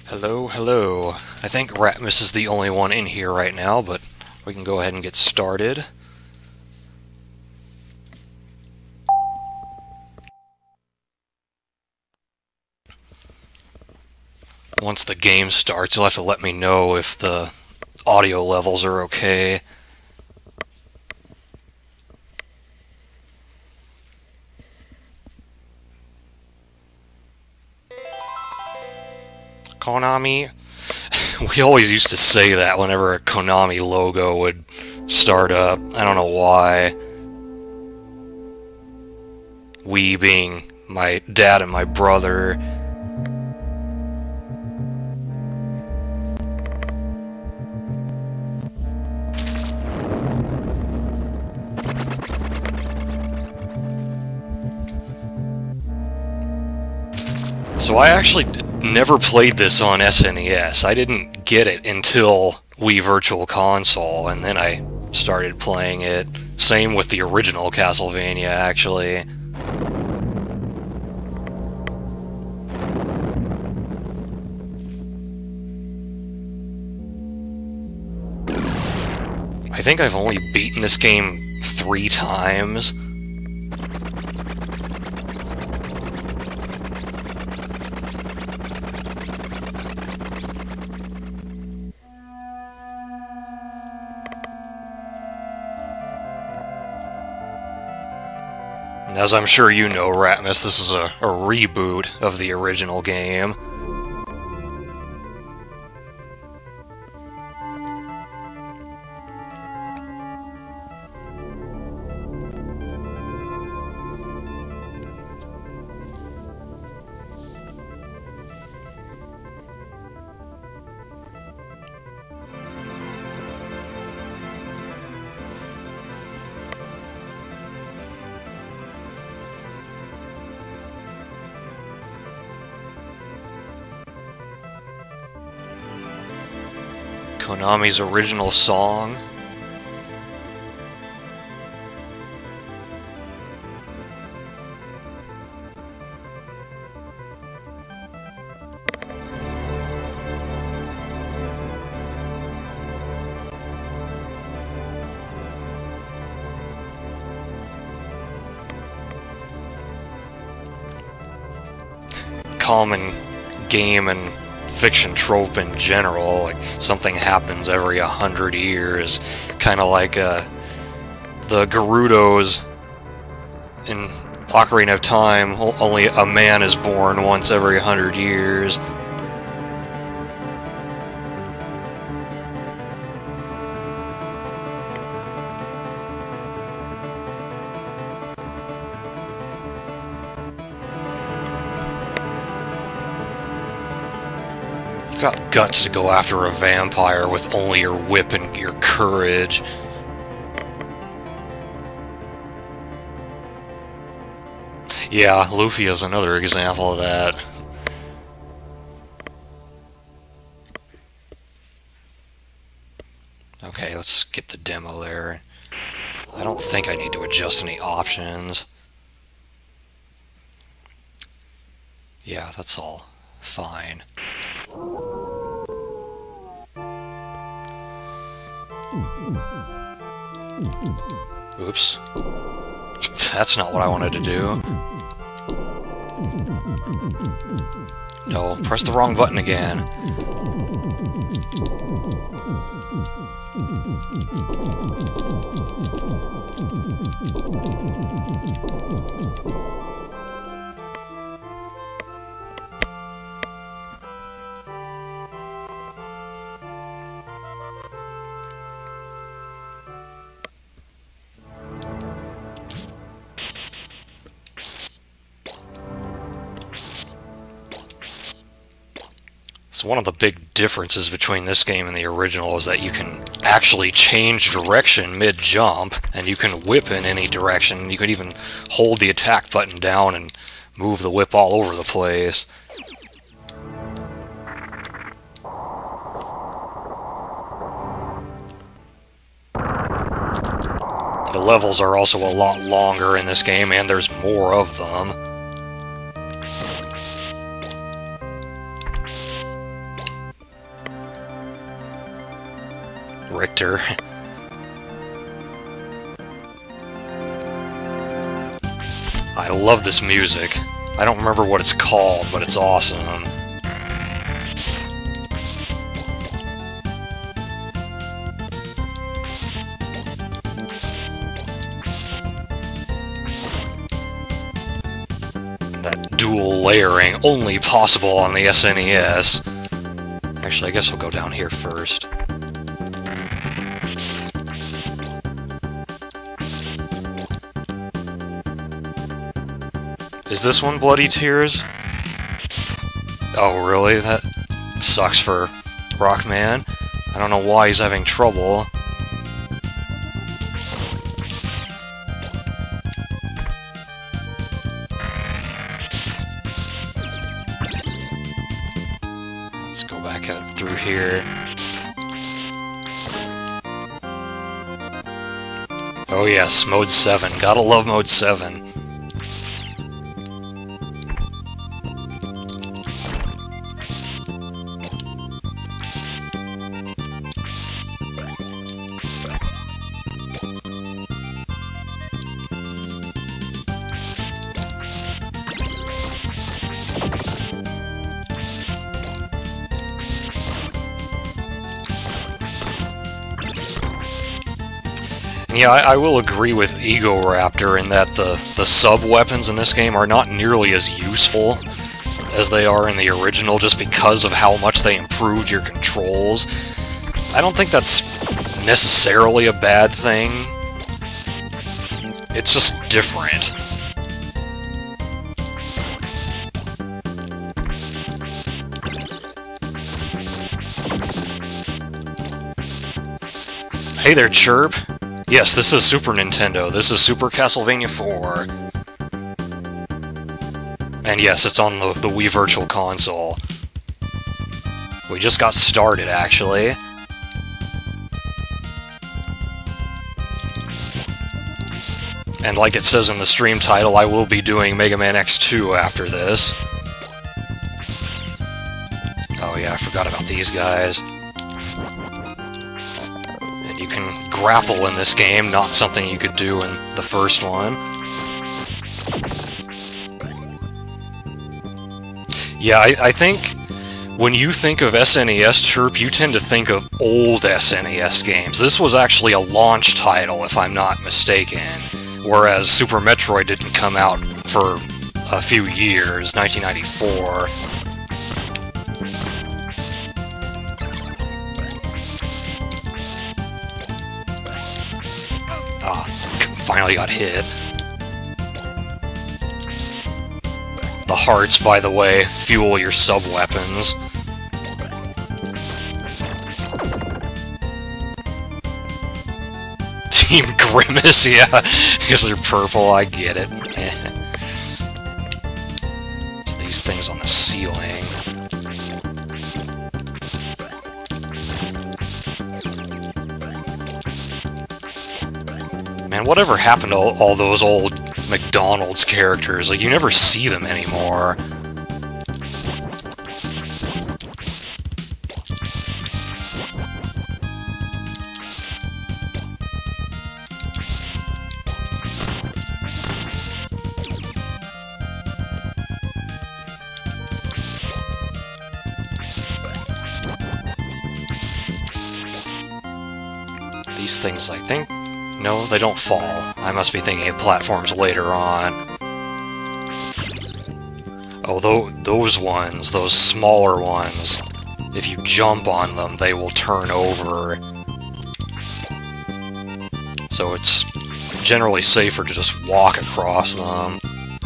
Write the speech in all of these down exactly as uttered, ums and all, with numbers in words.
Hello, hello. I think Ratmus is the only one in here right now, but we can go ahead and get started. Once the game starts, you'll have to let me know if the audio levels are okay. Konami. We always used to say that whenever a Konami logo would start up. I don't know why. We being my dad and my brother. So I actually never played this on S N E S. I didn't get it until Wii Virtual Console, and then I started playing it. Same with the original Castlevania, actually. I think I've only beaten this game three times. As I'm sure you know, Ratmus, this is a, a reboot of the original game. Konami's original song. Common game and fiction trope in general, like something happens every a hundred years, kind of like uh, the Gerudos in Ocarina of Time. Only a man is born once every hundred years. You've got guts to go after a vampire with only your whip and your courage. Yeah, Luffy is another example of that. Okay, let's skip the demo there. I don't think I need to adjust any options. Yeah, that's all fine. Oops. That's not what I wanted to do. No, press the wrong button again. So one of the big differences between this game and the original is that you can actually change direction mid-jump, and you can whip in any direction. You can even hold the attack button down and move the whip all over the place. The levels are also a lot longer in this game, and there's more of them. Richter. I love this music. I don't remember what it's called, but it's awesome. That dual layering, only possible on the S N E S. Actually, I guess we'll go down here first. Is this one Bloody Tears? Oh, really? That sucks for Rockman. I don't know why he's having trouble. Let's go back out through here. Oh yes, Mode seven. Gotta love Mode seven. Yeah, I, I will agree with Egoraptor in that the, the sub-weapons in this game are not nearly as useful as they are in the original, just because of how much they improved your controls. I don't think that's necessarily a bad thing. It's just different. Hey there, Chirp. Yes, this is Super Nintendo. This is Super Castlevania four. And yes, it's on the, the Wii Virtual Console. We just got started, actually. And like it says in the stream title, I will be doing Mega Man X two after this. Oh yeah, I forgot about these guys. You can grapple in this game, not something you could do in the first one. Yeah, I, I think when you think of S N E S, Chirp, you tend to think of old S N E S games. This was actually a launch title, if I'm not mistaken, whereas Super Metroid didn't come out for a few years, nineteen ninety-four. Finally got hit. The hearts, by the way, fuel your sub-weapons. Team Grimace, yeah, because they're purple, I get it. It's these things on the ceiling. Man, whatever happened to all, all those old McDonald's characters? Like, you never see them anymore. These things, I think... No, they don't fall. I must be thinking of platforms later on. Oh, th those ones, those smaller ones, if you jump on them, they will turn over. So it's generally safer to just walk across them.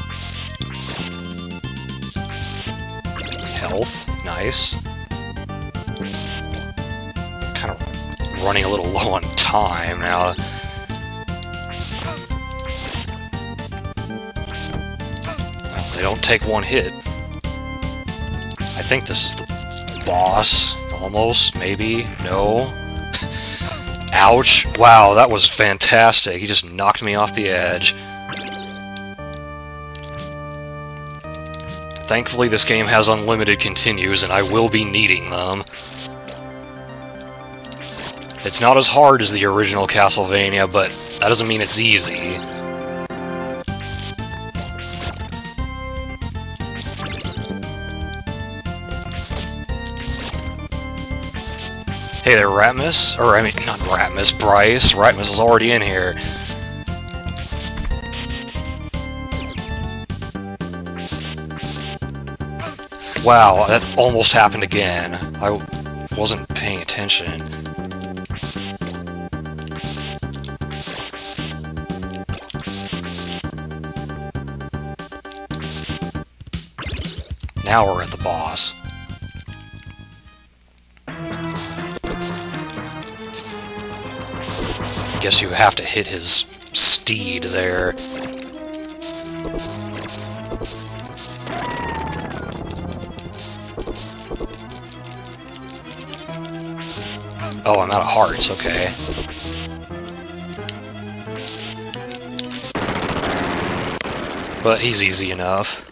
Health, nice. Kind of running a little low on time now. They don't take one hit. I think this is the boss, almost, maybe, no. Ouch. Wow, that was fantastic. He just knocked me off the edge. Thankfully, this game has unlimited continues, and I will be needing them. It's not as hard as the original Castlevania, but that doesn't mean it's easy. Hey there, Ratmus. Or, I mean, not Ratmus, Bryce. Ratmus is already in here. Wow, that almost happened again. I wasn't paying attention. Now we're at the boss. Guess you have to hit his steed there. Oh, I'm out of hearts, okay. But he's easy enough.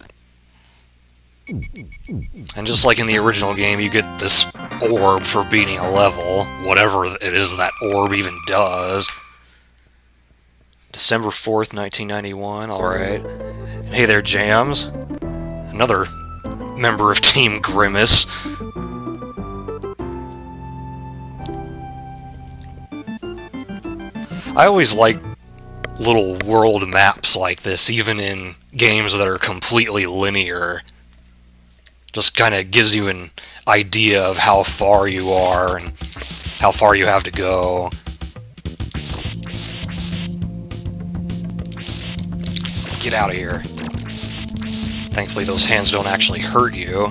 And just like in the original game, you get this orb for beating a level, whatever it is that orb even does. December fourth, nineteen ninety-one, alright. Hey there, Jams. Another member of Team Grimace. I always like little world maps like this, even in games that are completely linear. Just kind of gives you an idea of how far you are and how far you have to go. Get out of here. Thankfully those hands don't actually hurt you.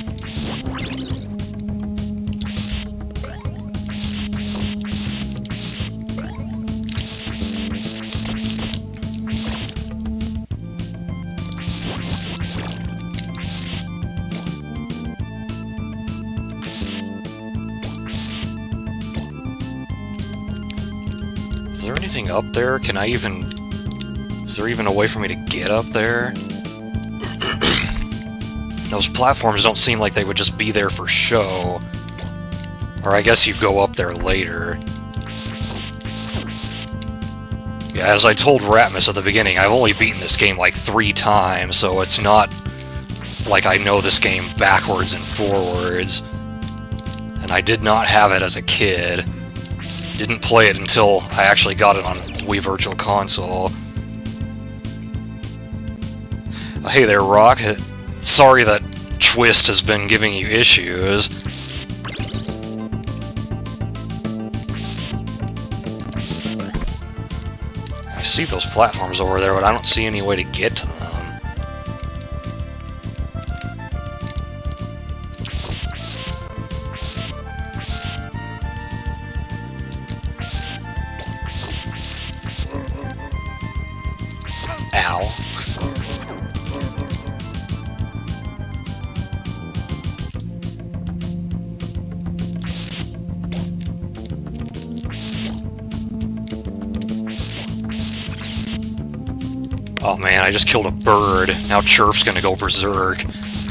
Is there anything up there? Can I even... Is there even a way for me to get up there? Those platforms don't seem like they would just be there for show. Or I guess you go up there later. Yeah, as I told Ratmus at the beginning, I've only beaten this game like three times, so it's not like I know this game backwards and forwards. And I did not have it as a kid. Didn't play it until I actually got it on Wii Virtual Console. Hey there, Rock. Sorry that Twist has been giving you issues. I see those platforms over there, but I don't see any way to get to them. Ow. Oh man, I just killed a bird. Now Chirp's gonna go berserk.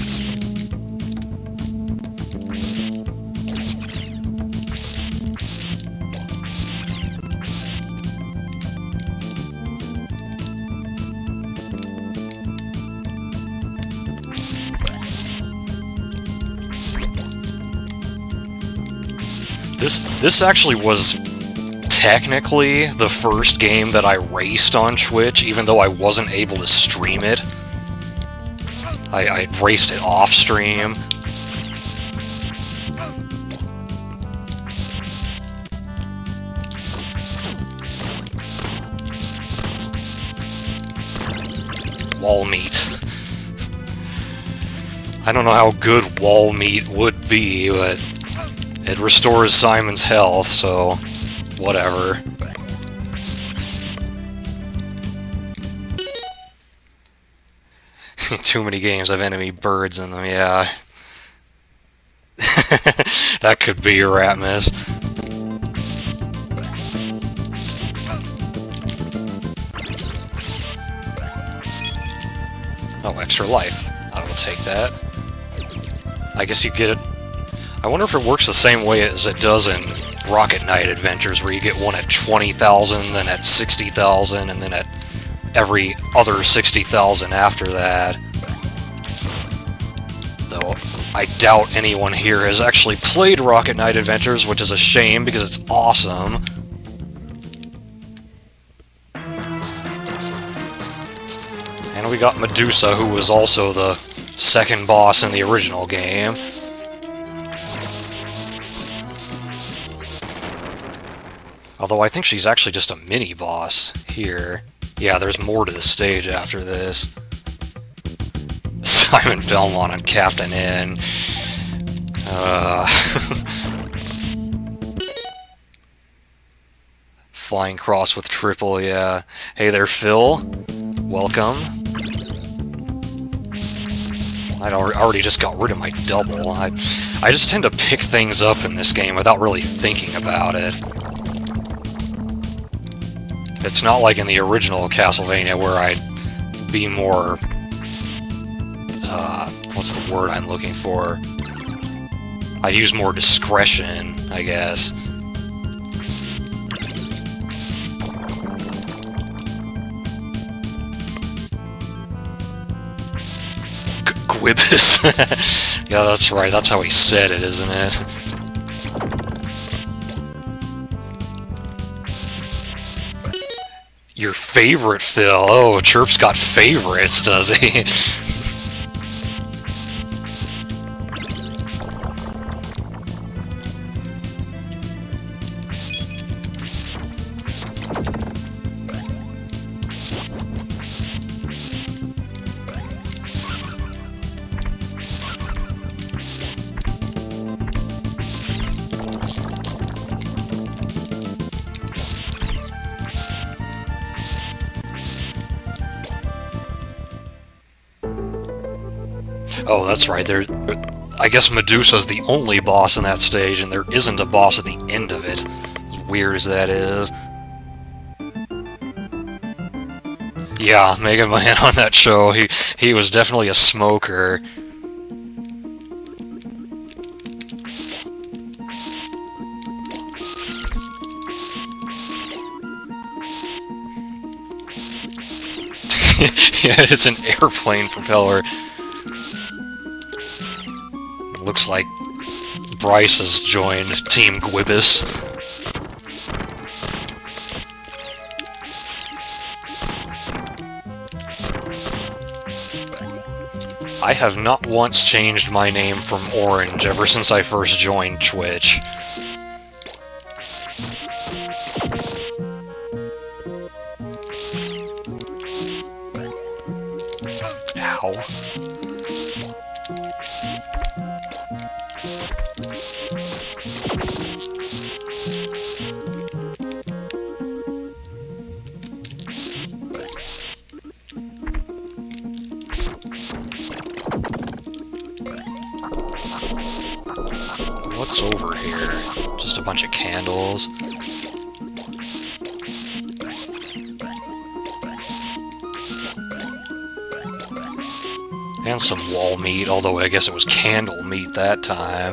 This this actually was technically the first game that I raced on Twitch, even though I wasn't able to stream it. I, I raced it off stream. Wall meat. I don't know how good wall meat would be, but it restores Simon's health, so whatever. Too many games have enemy birds in them, yeah. That could be your Ratmus. Oh, extra life. I will take that. I guess you get it. I wonder if it works the same way as it does in Rocket Knight adventures, where you get one at twenty thousand, then at sixty thousand, and then at every other sixty thousand after that. Though I doubt anyone here has actually played Rocket Knight Adventures, which is a shame because it's awesome. And we got Medusa, who was also the second boss in the original game. Although I think she's actually just a mini-boss here. Yeah, there's more to the stage after this. Simon Belmont and Captain N. Uh, Flying Cross with Triple, yeah. Hey there, Phil. Welcome. I already just got rid of my double. I, I just tend to pick things up in this game without really thinking about it. It's not like in the original Castlevania where I'd be more... Uh, what's the word I'm looking for? I'd use more discretion, I guess. Gwibus. Yeah, that's right. That's how he said it, isn't it? Your favorite, Phil? Oh, Chirp's got favorites, does he? Oh, that's right. There, I guess Medusa's the only boss in that stage, and there isn't a boss at the end of it. As weird as that is. Yeah, Mega Man on that show, he he was definitely a smoker. Yeah, it's an airplane propeller. Looks like Bryce has joined Team Gwibus. I have not once changed my name from Orange ever since I first joined Twitch. Ow. What's over here? Just a bunch of candles. And some wall meat, although I guess it was candle meat that time.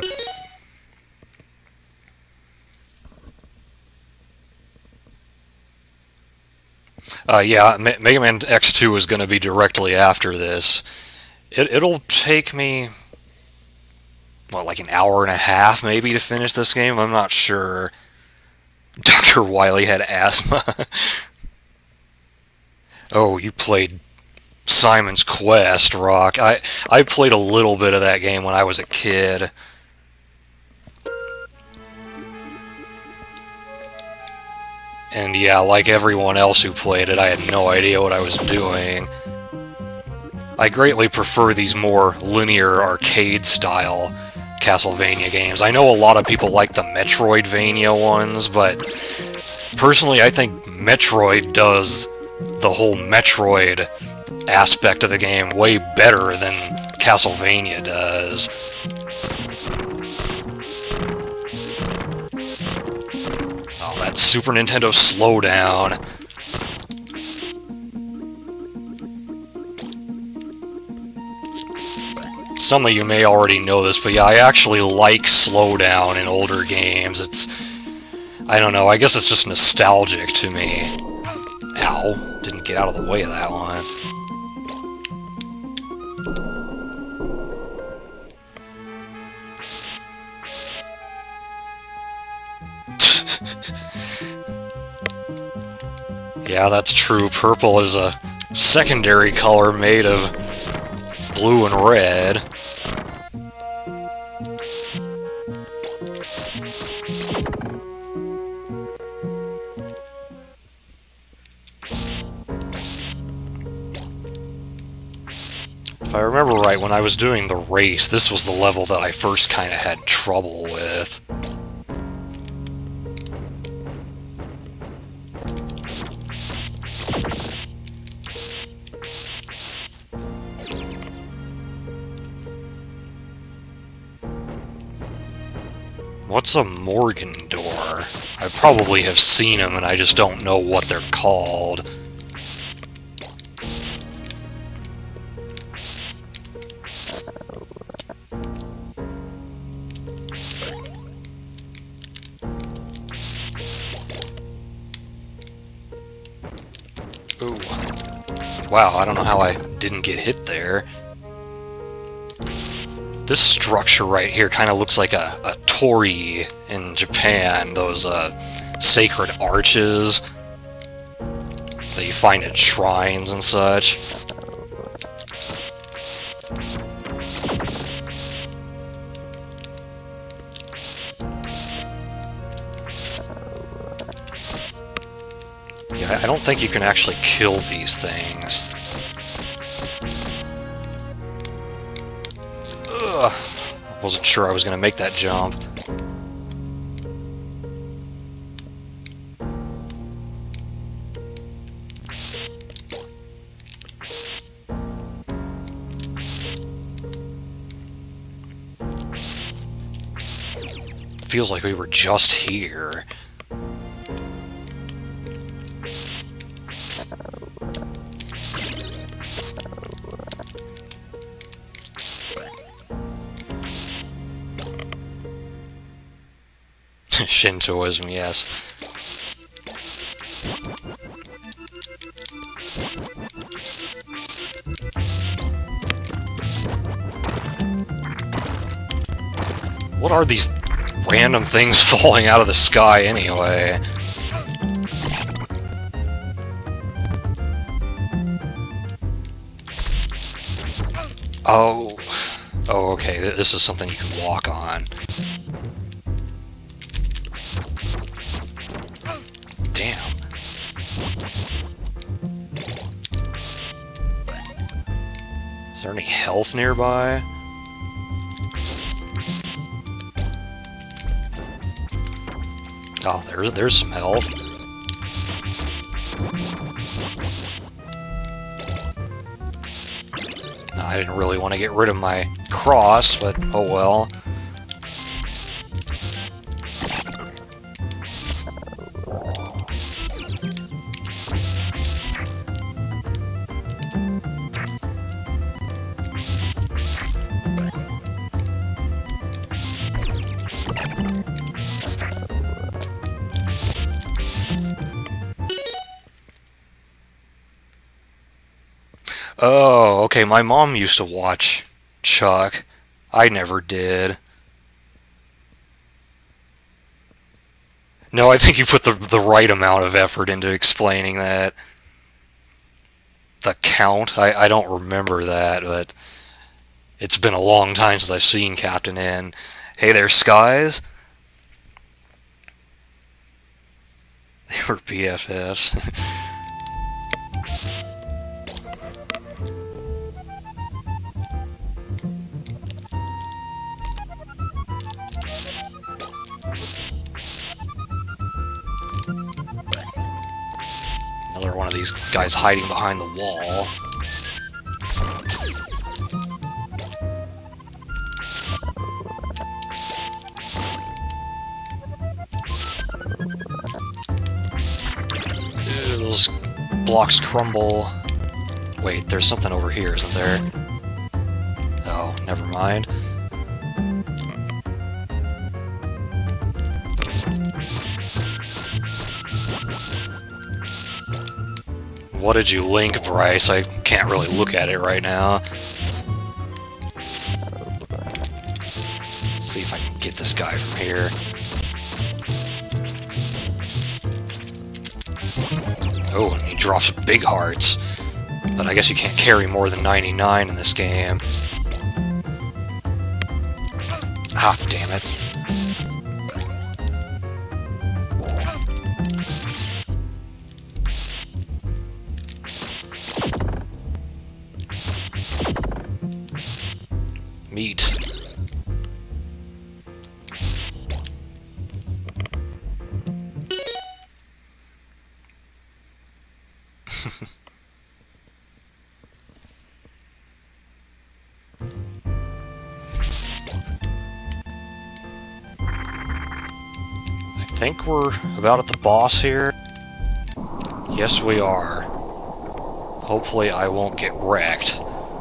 Uh, yeah, Me Mega Man X two is going to be directly after this. It, it'll take me... what, like an hour and a half, maybe, to finish this game? I'm not sure. Doctor Wily had asthma. Oh, you played Simon's Quest, Rock. I, I played a little bit of that game when I was a kid. And yeah, like everyone else who played it, I had no idea what I was doing. I greatly prefer these more linear arcade-style Castlevania games. I know a lot of people like the Metroidvania ones, but personally I think Metroid does the whole Metroid aspect of the game way better than Castlevania does. Oh, that Super Nintendo slowdown. Some of you may already know this, but yeah, I actually like slowdown in older games. It's I don't know, I guess it's just nostalgic to me. Ow, didn't get out of the way of that one. Yeah, that's true. Purple is a secondary color made of blue and red. If I remember right, when I was doing the race, this was the level that I first kind of had trouble with. What's a Morgan door? I probably have seen them and I just don't know what they're called. Ooh. Wow, I don't know how I didn't get hit there. This structure right here kind of looks like a, a torii in Japan, those uh, sacred arches that you find at shrines and such. Yeah, I don't think you can actually kill these things. Ugh. I wasn't sure I was going to make that jump. Feels like we were just here. Shintoism, yes. What are these random things falling out of the sky anyway? Oh. Oh, okay. This is something you can walk on. Damn. Is there any health nearby? Oh, there's there's some health. No, I didn't really want to get rid of my cross, but oh well. Oh, okay, my mom used to watch Chuck. I never did. No, I think you put the, the right amount of effort into explaining that. The Count? I, I don't remember that, but it's been a long time since I've seen Captain N. Hey there, Skies. They were B F Fs. Another one of these guys hiding behind the wall. Ew, those blocks crumble. Wait, there's something over here, isn't there? Oh, never mind. What did you link, Bryce? I can't really look at it right now. Let's see if I can get this guy from here. Oh, and he drops big hearts. But I guess you can't carry more than ninety-nine in this game. Ah, damn it. Meat. I think we're about at the boss here. Yes, we are. Hopefully I won't get wrecked.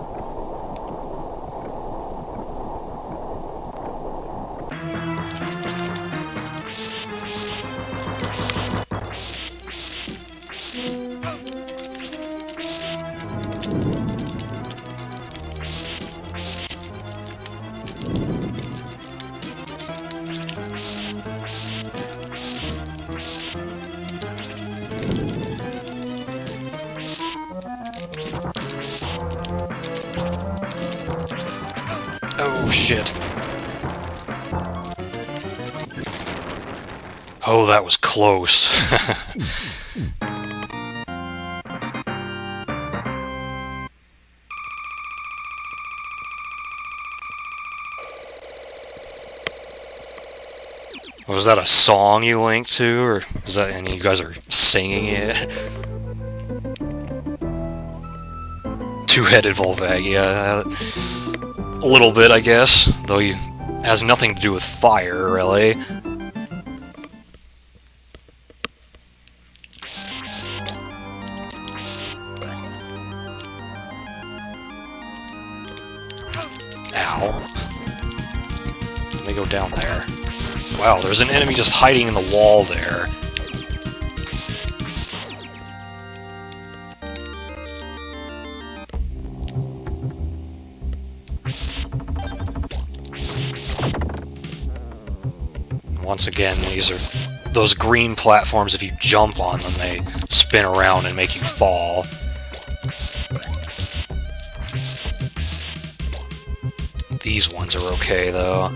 Oh, shit. Oh, that was close. Was that a song you linked to, or is that and you guys are singing it? Two-headed Volvagia. A little bit, I guess, though he has nothing to do with fire, really. Ow. Let me go down there. Wow, there's an enemy just hiding in the wall there. Once again, these are those green platforms. If you jump on them, they spin around and make you fall. These ones are okay, though.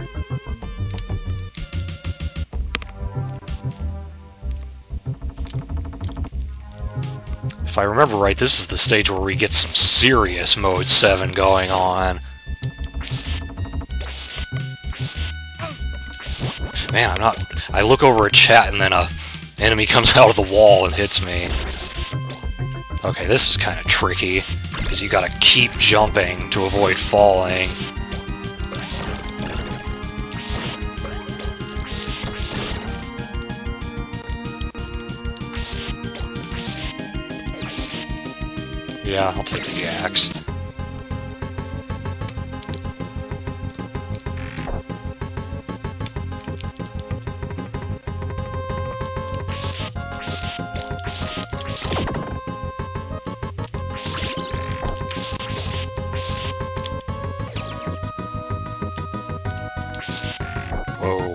If I remember right, this is the stage where we get some serious Mode seven going on. Man, I'm not... I look over at chat and then a enemy comes out of the wall and hits me. Okay, this is kind of tricky, because you gotta keep jumping to avoid falling. Yeah, I'll take the axe. Whoa.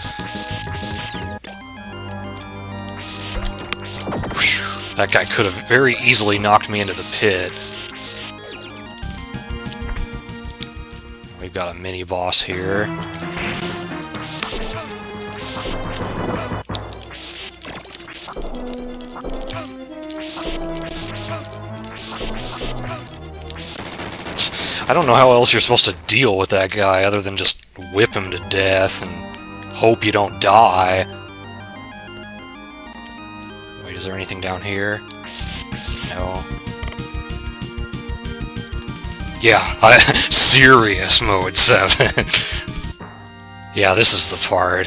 That guy could have very easily knocked me into the pit. We've got a mini-boss here. I don't know how else you're supposed to deal with that guy other than just whip him to death and hope you don't die. Wait, is there anything down here? No. Yeah, I, serious Mode seven. Yeah, this is the part.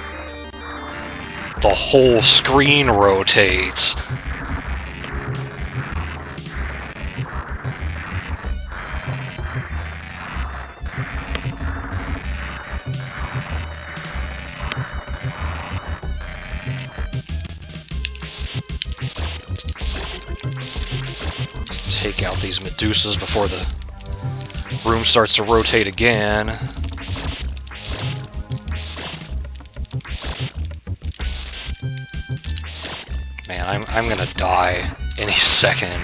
The whole screen rotates. take out these Medusas before the room starts to rotate again. Man, I'm, I'm gonna die any second.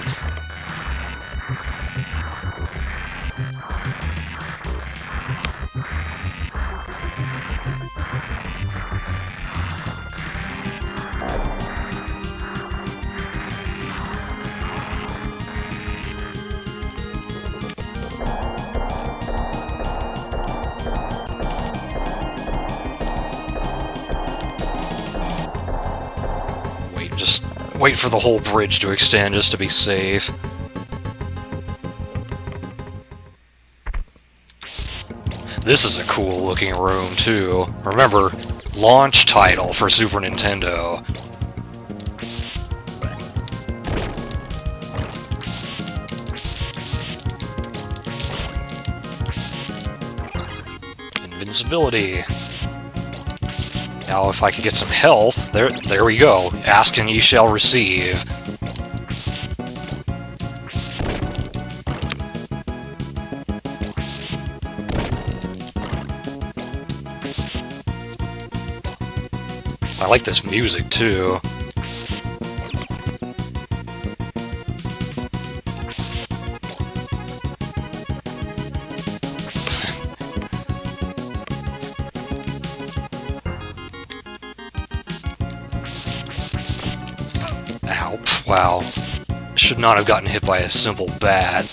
Just wait for the whole bridge to extend just to be safe. This is a cool looking room too. Remember, launch title for Super Nintendo. Invincibility. Now, if I could get some health, there, there we go. Ask and ye shall receive. I like this music, too. Ow. Wow. Should not have gotten hit by a simple bat.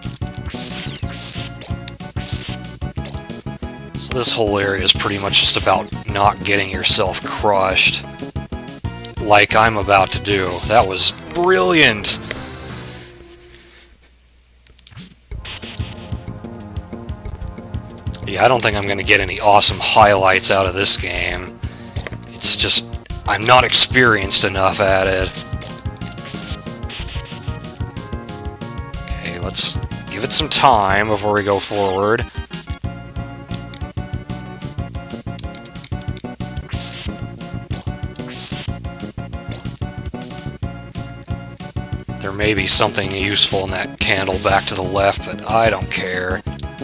So this whole area is pretty much just about not getting yourself crushed. Like I'm about to do. That was brilliant! Yeah, I don't think I'm going to get any awesome highlights out of this game. It's just, I'm not experienced enough at it. Okay, let's give it some time before we go forward. There may be something useful in that candle back to the left, but I don't care.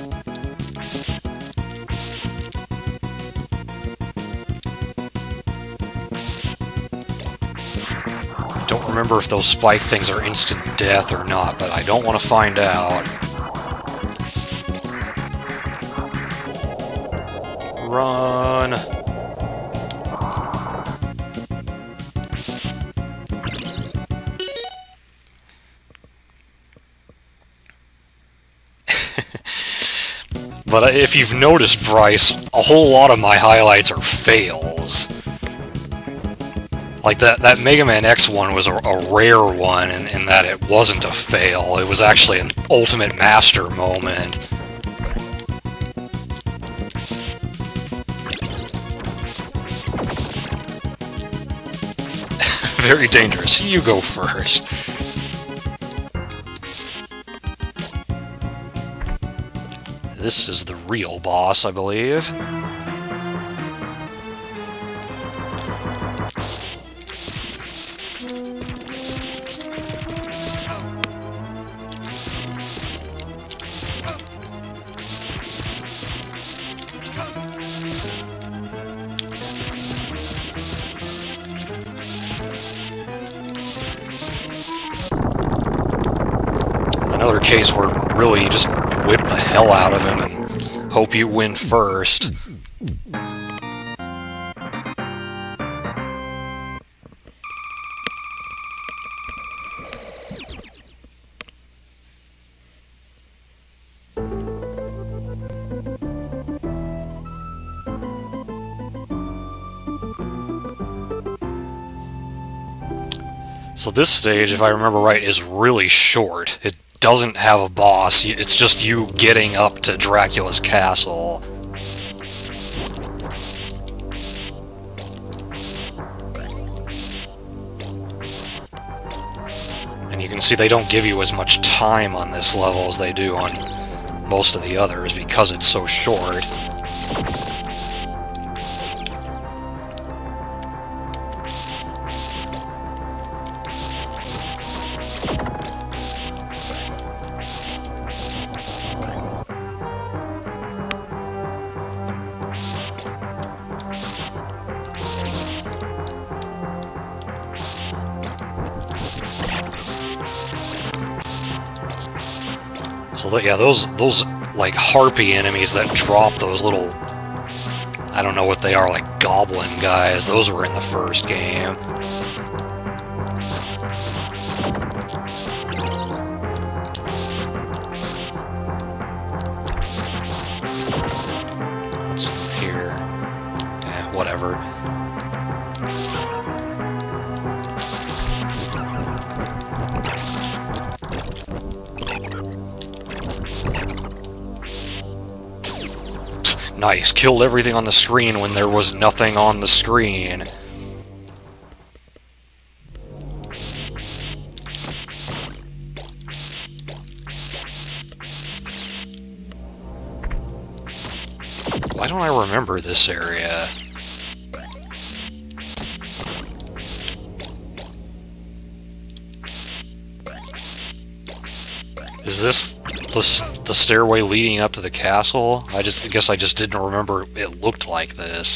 Don't remember if those spike things are instant death or not, but I don't want to find out. Run! But if you've noticed, Bryce, a whole lot of my highlights are fails. Like that, that Mega Man X one was a, a rare one in, in that it wasn't a fail. It was actually an ultimate master moment. Very dangerous. You go first. This is the real boss, I believe. Another case where really you just whip the hell out of him and hope you win first. So this stage, if I remember right, is really short. It doesn't have a boss. It's just you getting up to Dracula's castle. And you can see they don't give you as much time on this level as they do on most of the others because it's so short. So that, yeah, those those like harpy enemies that drop those little, I don't know what they are, like goblin guys. Those were in the first game. What's here? Eh, whatever. Nice, killed everything on the screen when there was nothing on the screen. Why don't I remember this area? Is this the, the stairway leading up to the castle? I just I guess I just didn't remember it looked like this.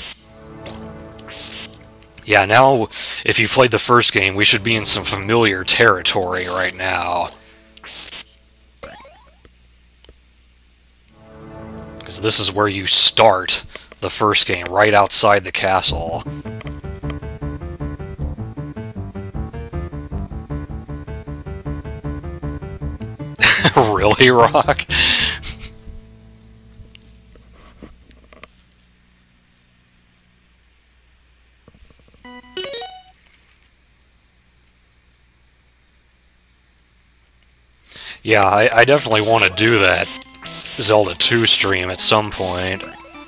Yeah, now, if you played the first game, we should be in some familiar territory right now. Because this is where you start the first game, right outside the castle. Really, Rock? Yeah, I, I definitely want to do that Zelda two stream at some point.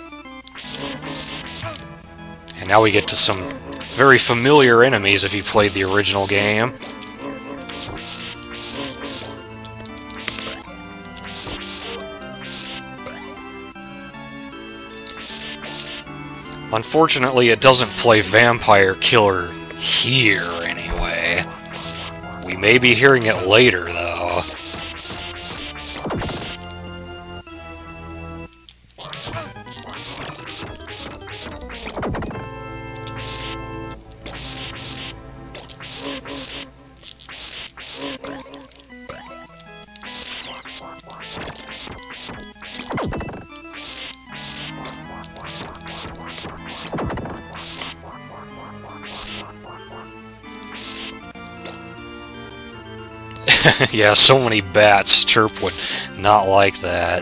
And now we get to some very familiar enemies if you played the original game. Unfortunately, it doesn't play Vampire Killer here, anyway. We may be hearing it later, though. Yeah, so many bats. Chirp would not like that.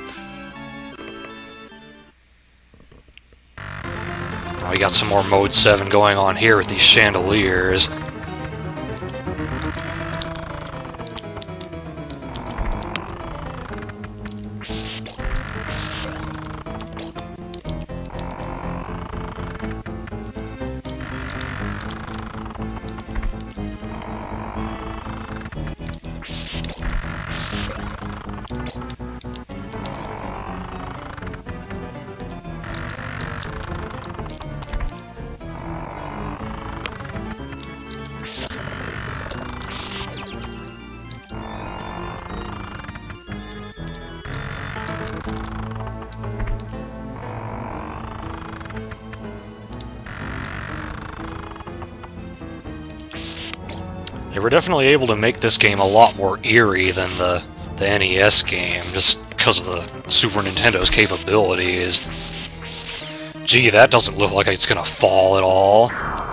Oh, we got some more Mode seven going on here with these chandeliers. They were definitely able to make this game a lot more eerie than the, the N E S game, just because of the Super Nintendo's capabilities. Gee, that doesn't look like it's gonna fall at all.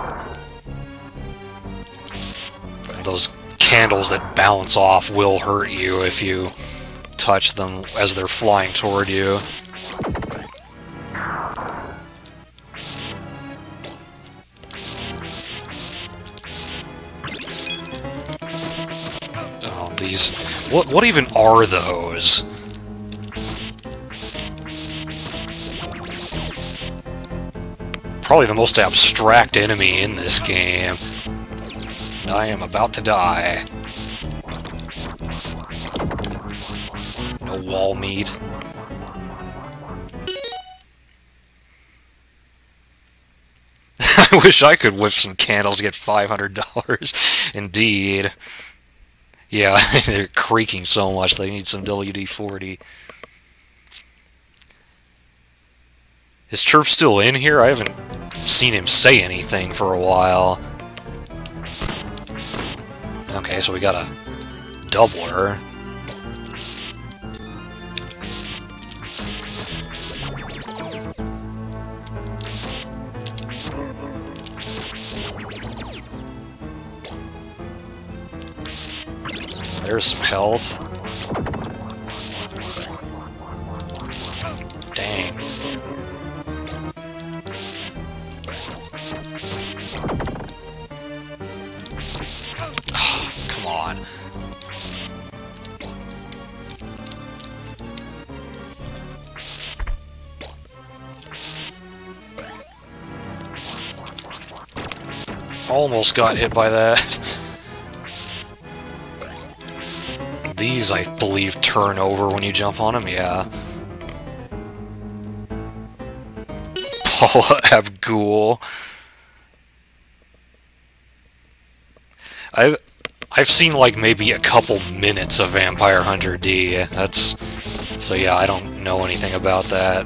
And those candles that bounce off will hurt you if you touch them as they're flying toward you. These, what what even are those? Probably the most abstract enemy in this game. I am about to die. No wall meat. I wish I could whip some candles to get five hundred dollars. Indeed. Yeah, they're creaking so much they need some W D forty. Is Chirp still in here? I haven't seen him say anything for a while. Okay, so we got a doubler. There's some health. Dang. Come on. Almost got hit by that. These, I believe, turn over when you jump on them, yeah. Paula Abdul. I've I've seen like maybe a couple minutes of Vampire Hunter D. That's so yeah, I don't know anything about that.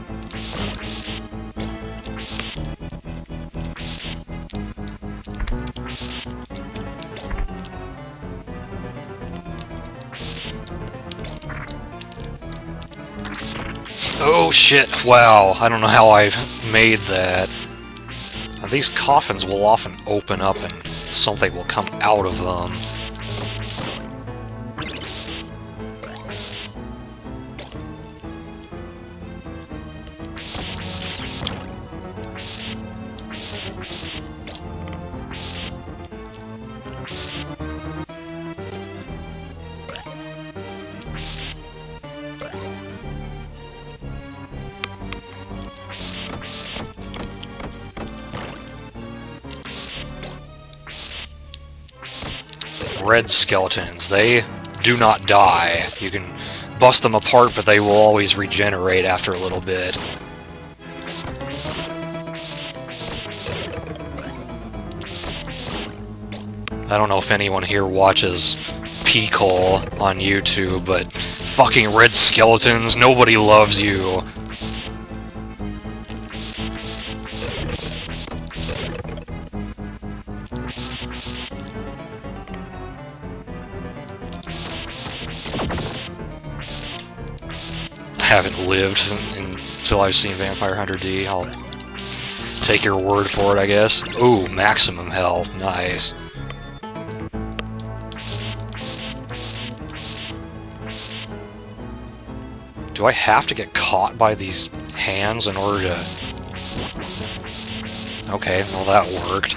Oh shit, wow, I don't know how I made that. Now, these coffins will often open up and something will come out of them. Red skeletons, they do not die. You can bust them apart, but they will always regenerate after a little bit. I don't know if anyone here watches Peekle on YouTube, but fucking red skeletons, nobody loves you. Haven't lived until I've seen Vampire Hunter D. I'll take your word for it, I guess. Ooh, maximum health. Nice. Do I have to get caught by these hands in order to... Okay, well that worked.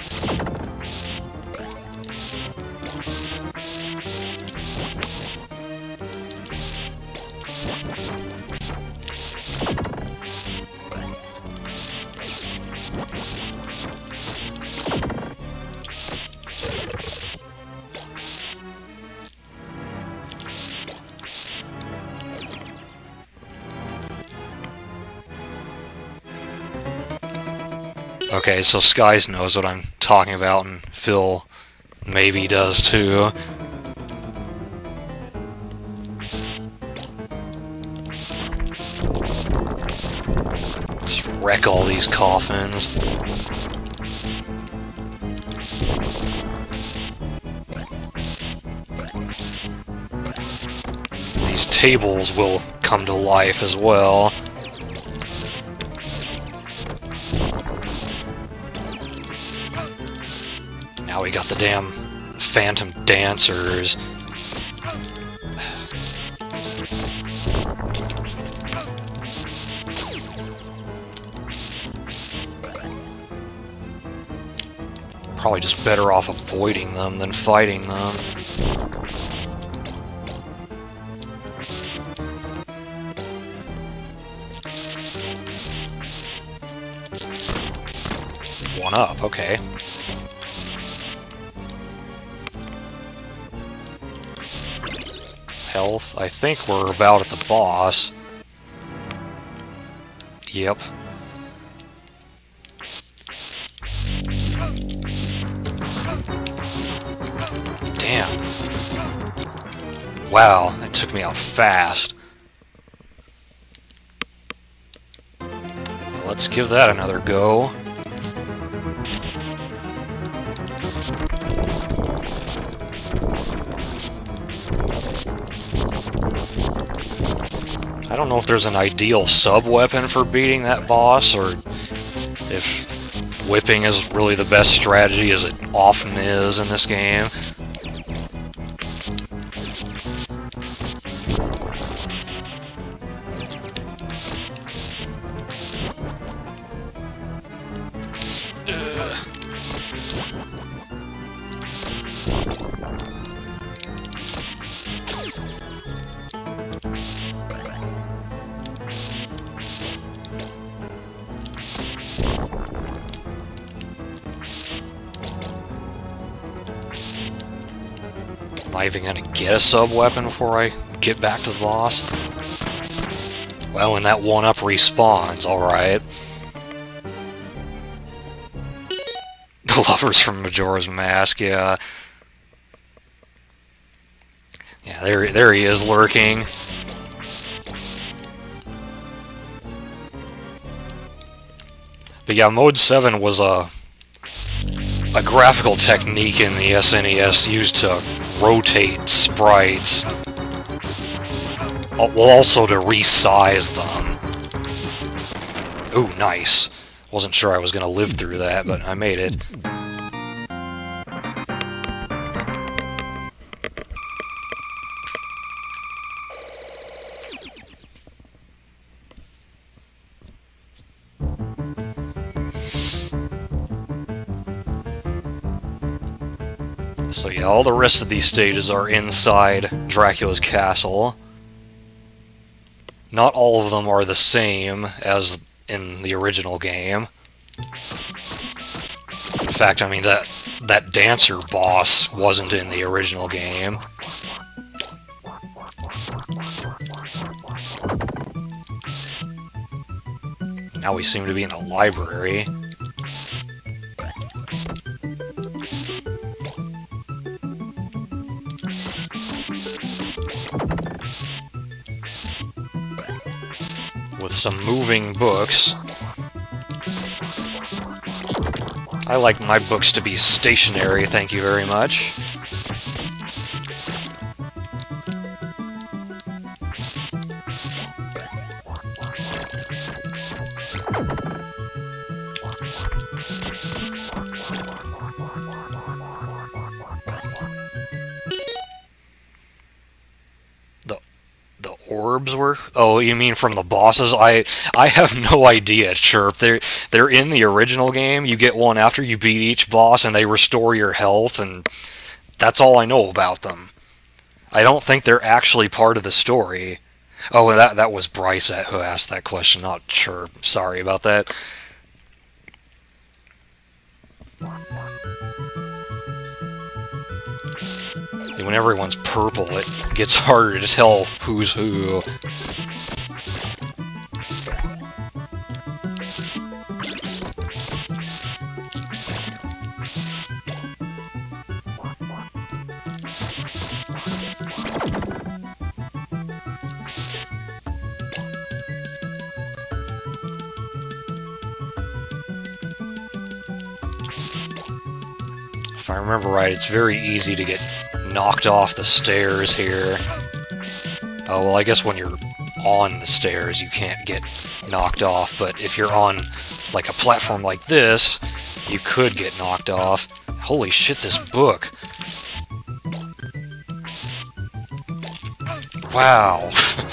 Okay, so Skies knows what I'm talking about, and Phil maybe does too. Just wreck all these coffins. These tables will come to life as well. Now we got the damn phantom dancers. Probably just better off avoiding them than fighting them. One up, okay. Health. I think we're about at the boss. Yep. Damn. Wow, that took me out fast. Let's give that another go. I don't know if there's an ideal sub-weapon for beating that boss, or if whipping is really the best strategy, as it often is in this game. Am I even gonna get a sub-weapon before I get back to the boss? Well, when that one-up respawns, alright. The lovers from Majora's Mask, yeah. Yeah, there, there he is lurking. But yeah, Mode seven was a, a graphical technique in the S N E S used to rotate sprites. Well, also to resize them. Ooh, nice. Wasn't sure I was going to live through that, but I made it. So yeah, all the rest of these stages are inside Dracula's castle. Not all of them are the same as in the original game. In fact, I mean, that that dancer boss wasn't in the original game. Now we seem to be in a library. With some moving books. I like my books to be stationary, thank you very much. Orbs were? Oh, you mean from the bosses? I I have no idea, Chirp. They're, they're in the original game. You get one after you beat each boss, and they restore your health, and that's all I know about them. I don't think they're actually part of the story. Oh, that, that was Bryce who asked that question, not Chirp. Sorry about that. When everyone's purple, it gets harder to tell who's who. If I remember right, it's very easy to get knocked off the stairs here. Oh, well, I guess when you're on the stairs, you can't get knocked off, but if you're on, like, a platform like this, you could get knocked off. Holy shit, this book. Wow.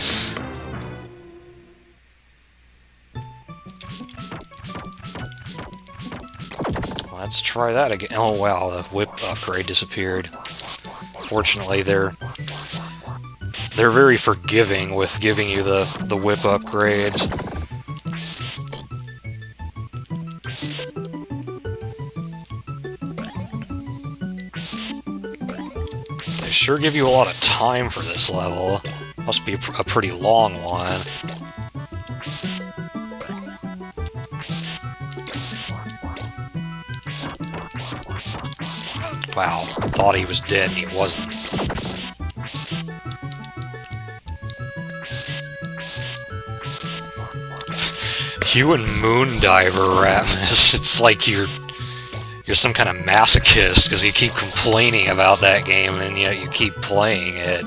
Let's try that again. Oh, wow, the whip upgrade disappeared. Fortunately, they're they're very forgiving with giving you the, the whip upgrades. They sure give you a lot of time for this level. Must be a, pr a pretty long one. Wow, thought he was dead and he wasn't. You and Moondiver, Rasmus, it's like you're you're some kind of masochist because you keep complaining about that game and yet you keep playing it.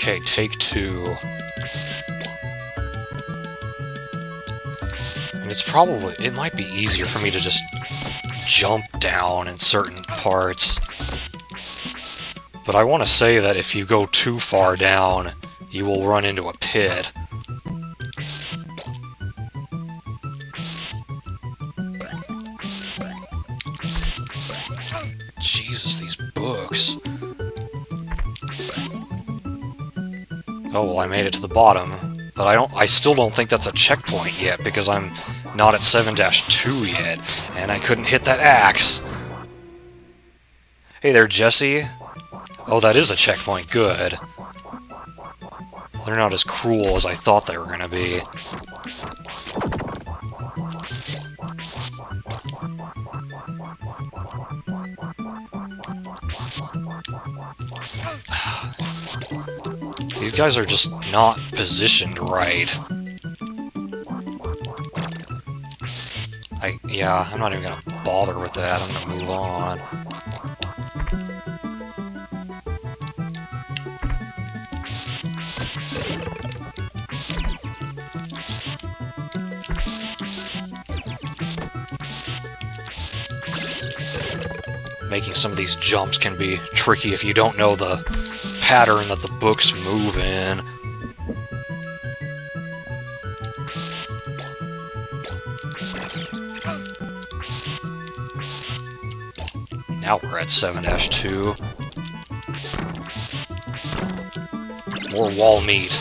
Okay, take two. And it's probably... It might be easier for me to just jump down in certain parts. But I want to say that if you go too far down, you will run into a pit. Jesus, these books. Oh, well, I made it to the bottom, but I don't. I still don't think that's a checkpoint yet, because I'm not at seven dash two yet, and I couldn't hit that axe. Hey there, Jesse. Oh, that is a checkpoint. Good. They're not as cruel as I thought they were gonna be. These guys are just not positioned right. I, yeah, I'm not even gonna bother with that. I'm gonna move on. Making some of these jumps can be tricky if you don't know the pattern that the books move in. Now we're at seven dash two. More wall meat.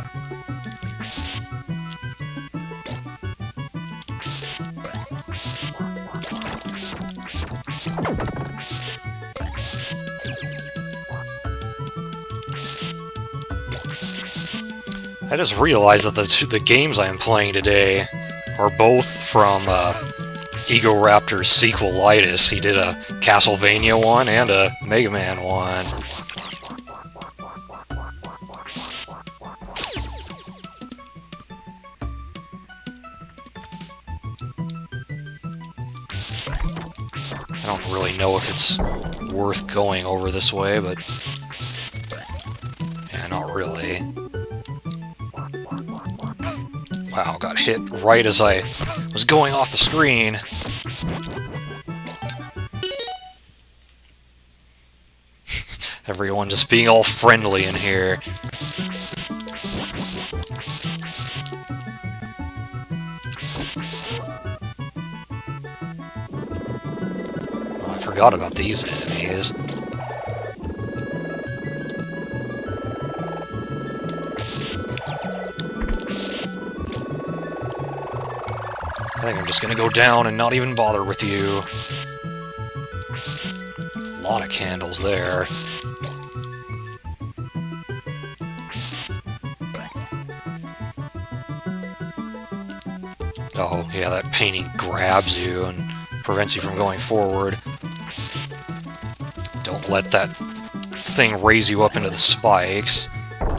I just realized that the, the games I am playing today are both from uh, Egoraptor's Sequelitis. He did a Castlevania one and a Mega Man one. I don't really know if it's worth going over this way, but... yeah, not really. Wow, got hit right as I was going off the screen. Everyone just being all friendly in here. Oh, I forgot about these enemies. I think I'm just gonna go down and not even bother with you. A lot of candles there. Oh, yeah, that painting grabs you and prevents you from going forward. Don't let that thing raise you up into the spikes.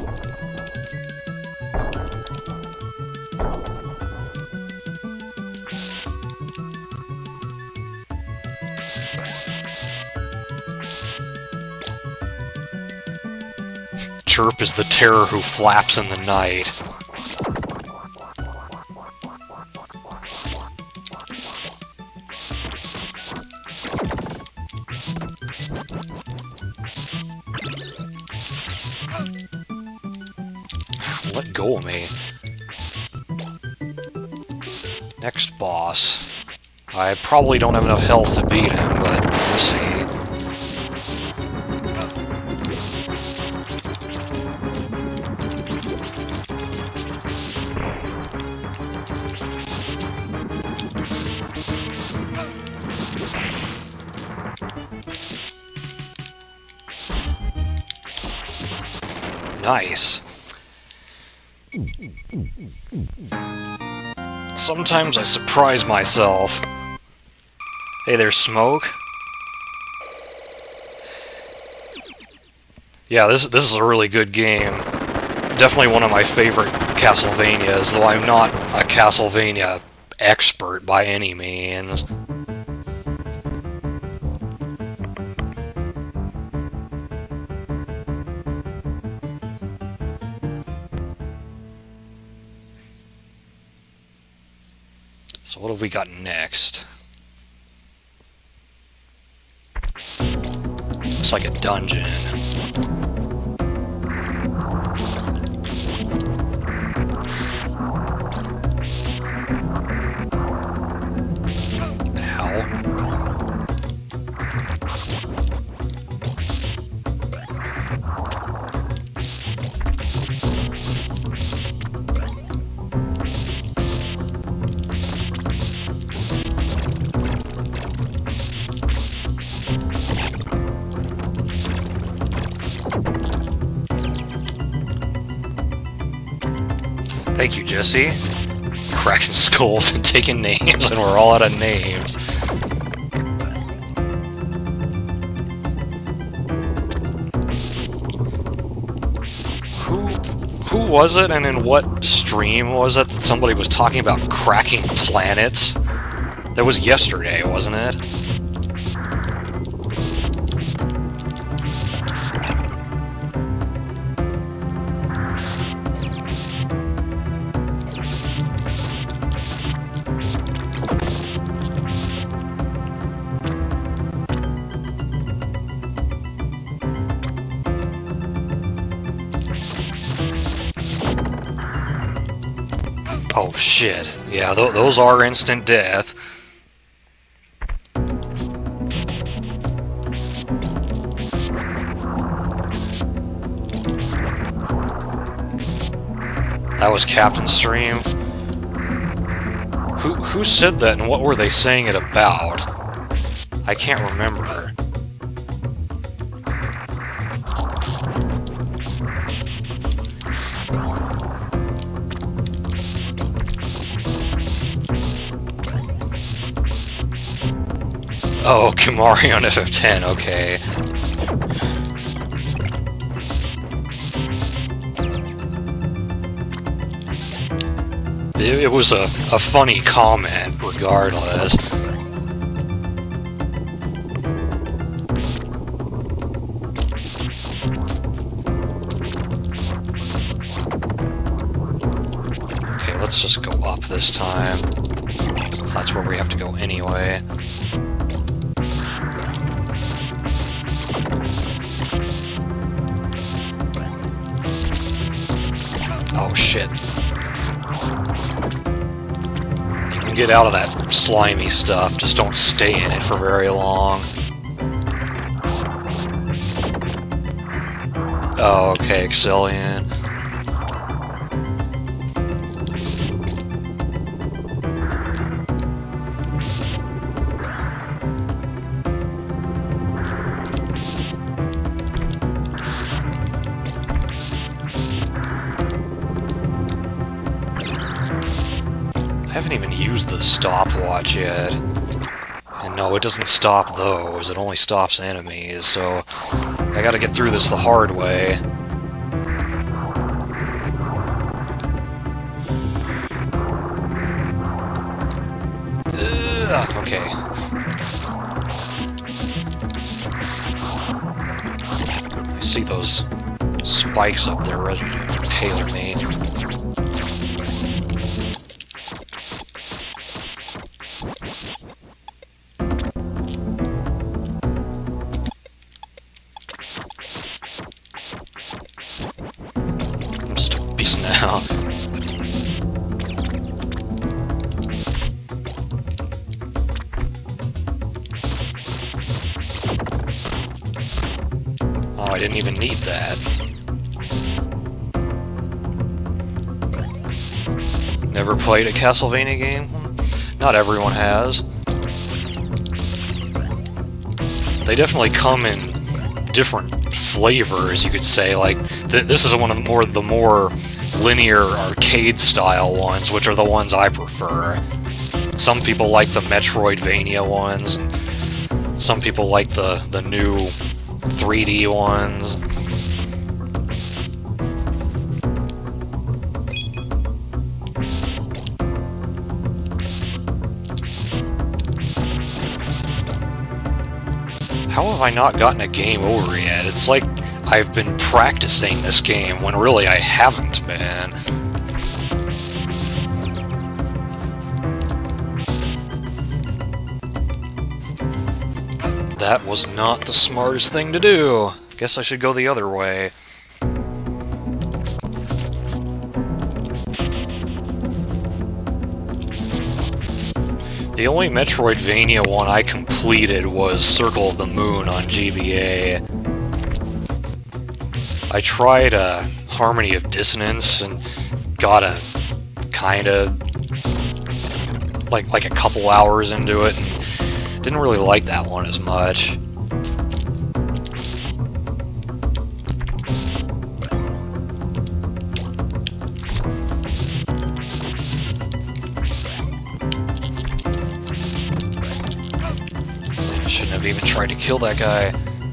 Chirp is the terror who flaps in the night. Let go of me. Next boss. I probably don't have enough health to beat him, but we'll see. Nice. Sometimes I surprise myself. Hey there, Smoke. Yeah, this this is a really good game. Definitely one of my favorite Castlevanias, though I'm not a Castlevania expert by any means. So what have we got next? Looks like a dungeon. Thank you, Jesse. Cracking skulls and taking names, and we're all out of names. Who, who was it, and in what stream was it that somebody was talking about cracking planets? That was yesterday, wasn't it? Oh shit, yeah, th those are instant death. That was Captain Stream. Who, who said that and what were they saying it about? I can't remember. Oh, Kimari on F F ten, okay. It, it was a, a funny comment, regardless. Okay, let's just go up this time, since that's where we have to go anyway. Oh shit. You can get out of that slimy stuff, just don't stay in it for very long. Oh, okay, Excellion. I haven't even used the stopwatch yet. And no, it doesn't stop those, it only stops enemies, so I gotta get through this the hard way. Ugh, okay. I see those spikes up there ready to impale me. I'm just a beast now. Oh, I didn't even need that. Never played a Castlevania game? Not everyone has. They definitely come in different flavors, you could say. Like, th this is one of the more the more linear arcade-style ones, which are the ones I prefer. Some people like the Metroidvania ones. Some people like the the new three D ones. How have I not gotten a game over yet? It's like I've been practicing this game when really I haven't been. That was not the smartest thing to do. Guess I should go the other way. The only Metroidvania one I completed was Circle of the Moon on G B A. I tried uh, Harmony of Dissonance and got a kinda like like a couple hours into it and didn't really like that one as much. I shouldn't have even tried to kill that guy.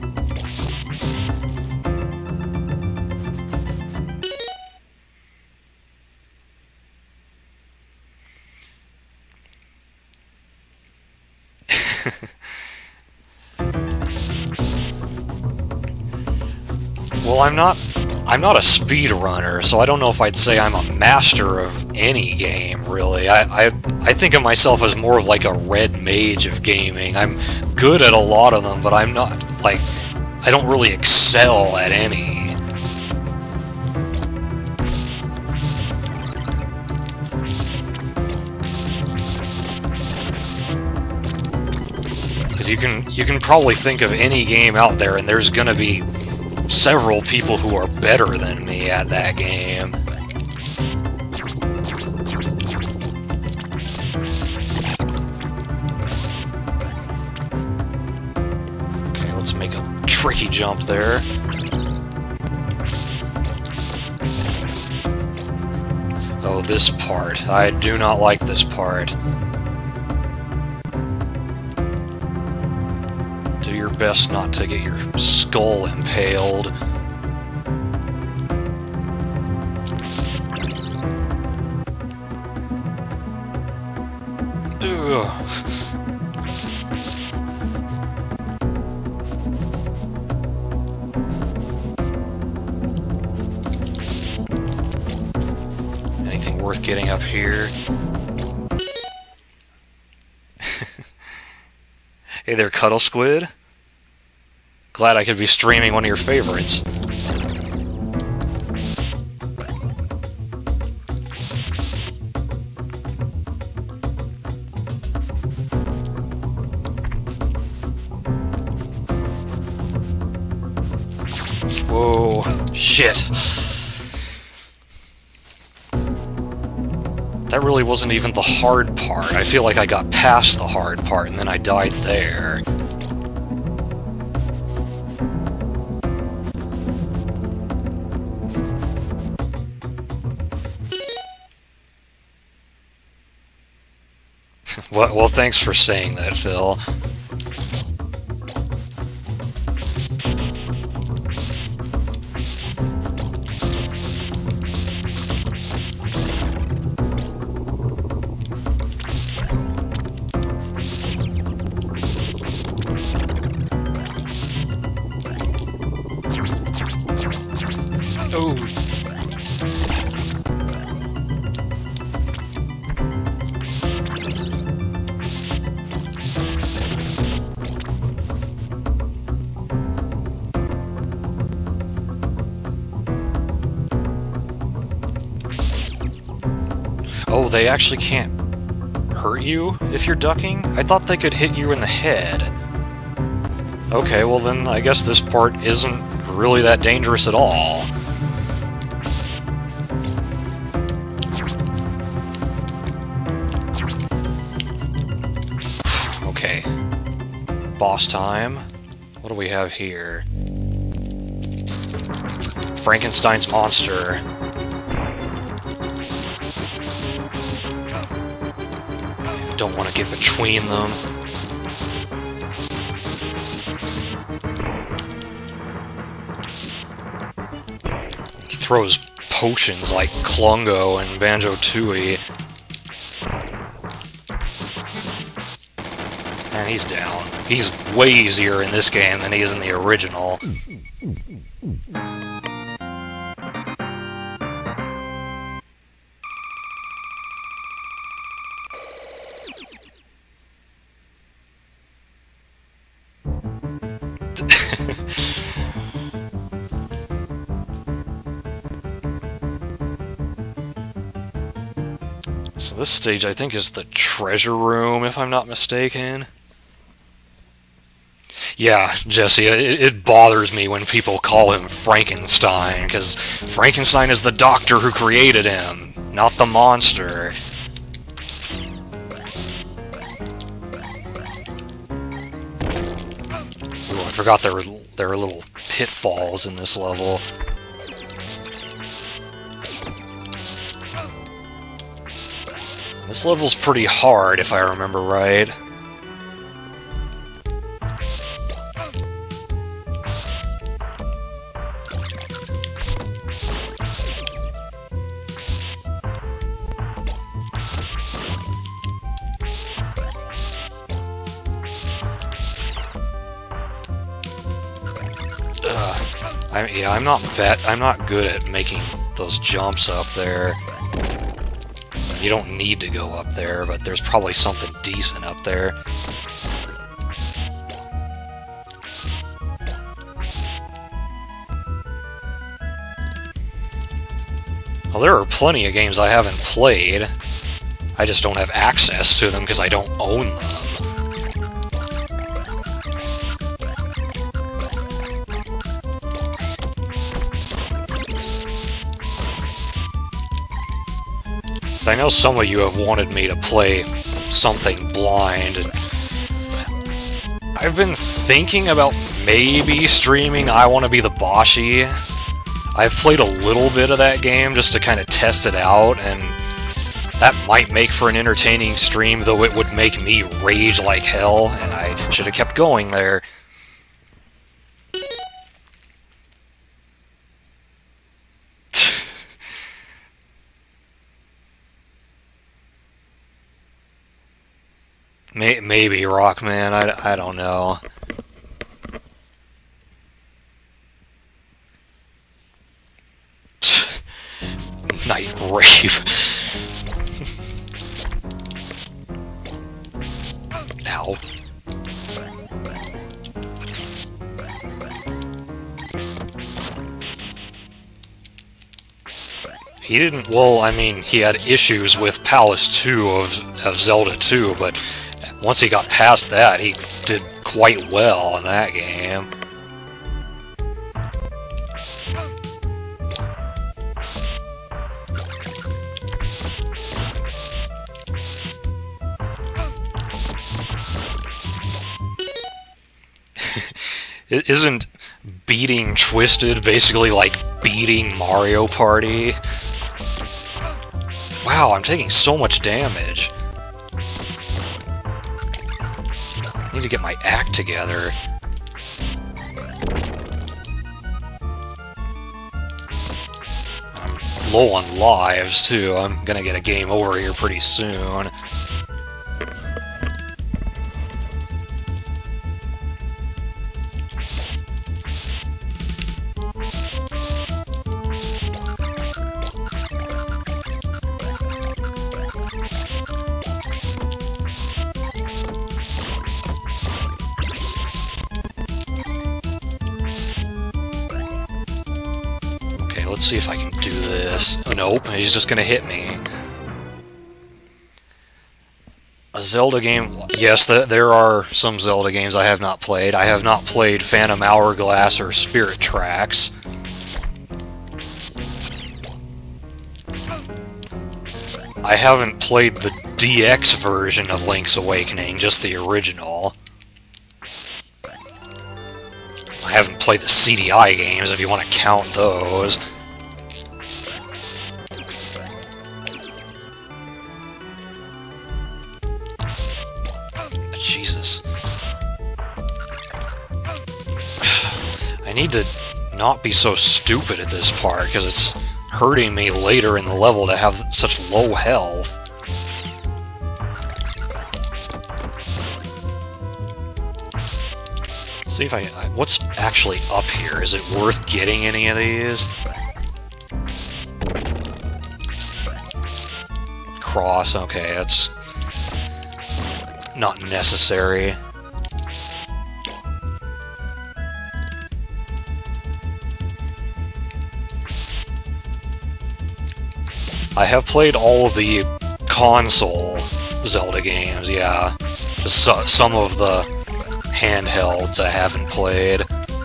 Well, I'm not I'm not a speedrunner, so I don't know if I'd say I'm a master of any game, really. I, I I think of myself as more of like a red mage of gaming. I'm good at a lot of them, but I'm not, like, I don't really excel at any. Because you can, you can probably think of any game out there, and there's gonna be several people who are better than me at that game. Okay, let's make a tricky jump there. Oh, this part. I do not like this part. Do your best not to get your skull impaled. Ugh. Anything worth getting up here? Hey there, Cuddle Squid. Glad I could be streaming one of your favorites. Whoa, shit. That really wasn't even the hard part. I feel like I got past the hard part and then I died there. Well, well, thanks for saying that, Phil. Oh. Oh, they actually can't hurt you if you're ducking? I thought they could hit you in the head. Okay, well then I guess this part isn't really that dangerous at all. Okay. Boss time. What do we have here? Frankenstein's monster. Don't want to get between them. He throws potions like Klungo and Banjo-Tooie. And he's down. He's way easier in this game than he is in the original. So this stage, I think, is the treasure room, if I'm not mistaken. Yeah, Jesse, it, it bothers me when people call him Frankenstein, because Frankenstein is the doctor who created him, not the monster. Ooh, I forgot there were, there were little pitfalls in this level. This level's pretty hard, if I remember right. Ugh. I, yeah, I'm not bet. I'm not good at making those jumps up there. You don't need to go up there, but there's probably something decent up there. Well, there are plenty of games I haven't played. I just don't have access to them because I don't own them. I know some of you have wanted me to play something blind, and I've been thinking about maybe streaming I Want to Be the Boshi. I've played a little bit of that game just to kind of test it out, and that might make for an entertaining stream, though it would make me rage like hell, and I should have kept going there. Maybe, Rockman, I, I don't know. Night Rave. Ow. He didn't, well, I mean, he had issues with Palace two of, of Zelda two, but once he got past that, he did quite well in that game. Isn't beating Twisted basically like beating Mario Party? Wow, I'm taking so much damage. I need to get my act together. I'm low on lives, too. I'm gonna get a game over here pretty soon. Let's see if I can do this. Oh, nope, he's just gonna hit me. A Zelda game? Yes, th there are some Zelda games I have not played. I have not played Phantom Hourglass or Spirit Tracks. I haven't played the D X version of Link's Awakening, just the original. I haven't played the C D I games, if you want to count those. Jesus. I need to not be so stupid at this part, because it's hurting me later in the level to have such low health. See if I... What's actually up here? Is it worth getting any of these? Cross, okay, that's not necessary. I have played all of the console Zelda games, yeah. Just so, some of the handhelds I haven't played.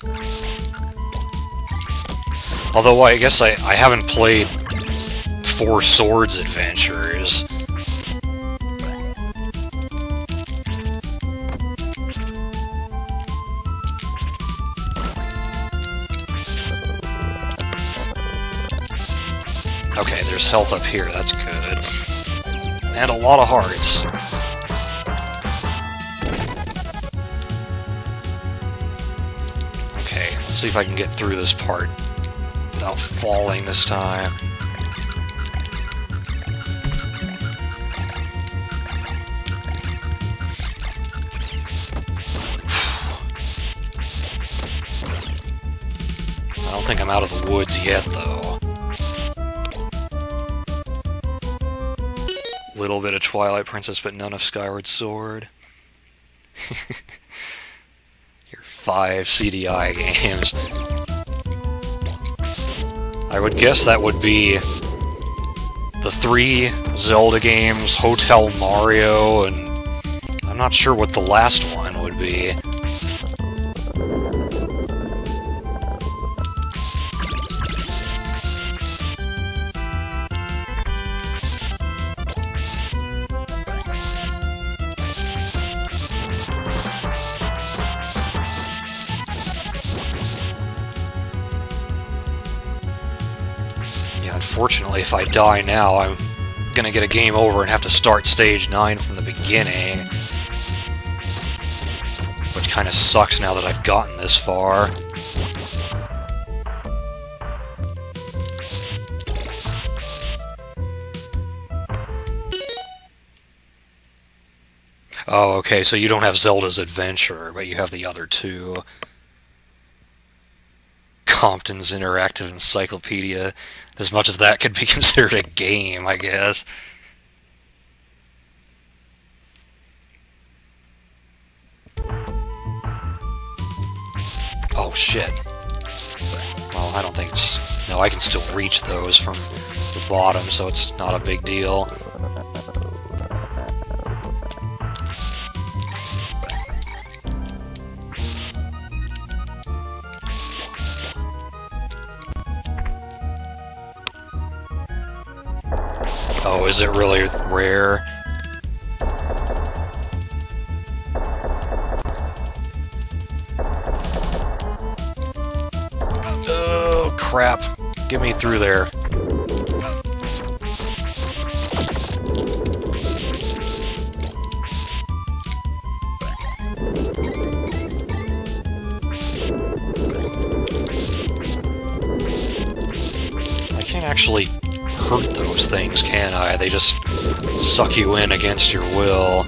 Although I guess I, I haven't played Four Swords Adventures. Okay, there's health up here, that's good. And a lot of hearts. Okay, let's see if I can get through this part without falling this time. I don't think I'm out of the woods yet, though. Little bit of Twilight Princess, but none of Skyward Sword. Your five C D I games. I would guess that would be the three Zelda games, Hotel Mario, and I'm not sure what the last one would be. Unfortunately, if I die now, I'm gonna get a game over and have to start stage nine from the beginning. Which kind of sucks now that I've gotten this far. Oh, okay, so you don't have Zelda's Adventure, but you have the other two. Compton's Interactive Encyclopedia, as much as that could be considered a game, I guess. Oh shit. Well, I don't think it's... No, I can still reach those from the bottom, so it's not a big deal. Oh, is it really rare? Oh, crap. Get me through there. I can't actually hurt those things, can I? They just suck you in against your will.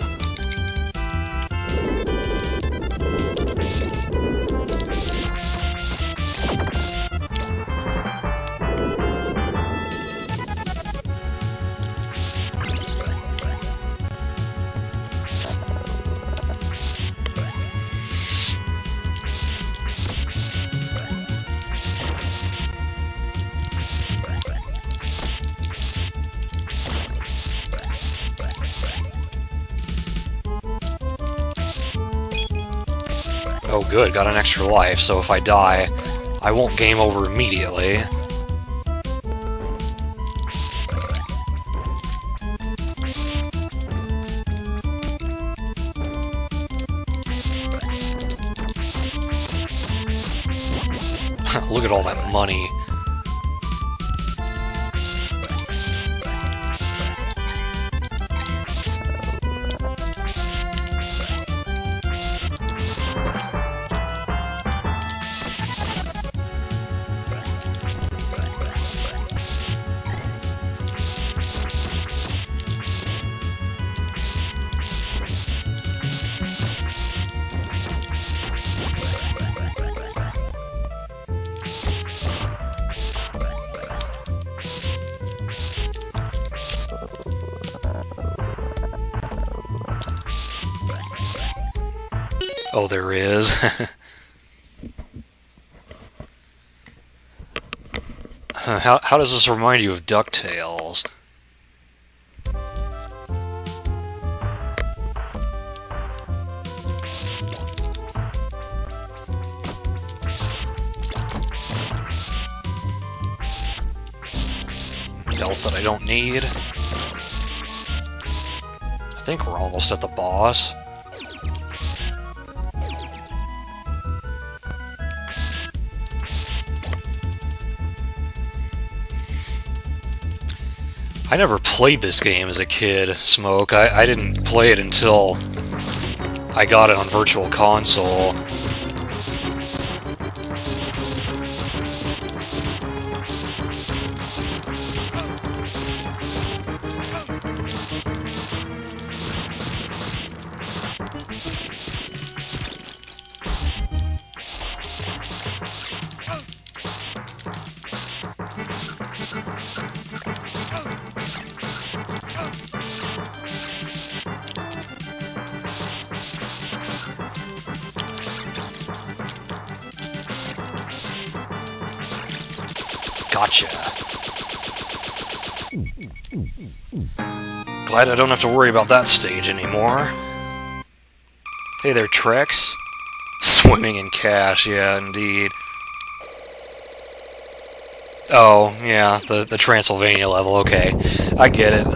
Oh good, got an extra life, so if I die, I won't game over immediately. Look at all that money. Oh, there is. how, how does this remind you of DuckTales? Health that I don't need. I think we're almost at the boss. I never played this game as a kid, Smoke. I, I didn't play it until I got it on Virtual Console. Gotcha. Glad I don't have to worry about that stage anymore. Hey there, Trex. Swimming in cash, yeah, indeed. Oh, yeah, the, the Transylvania level, okay. I get it.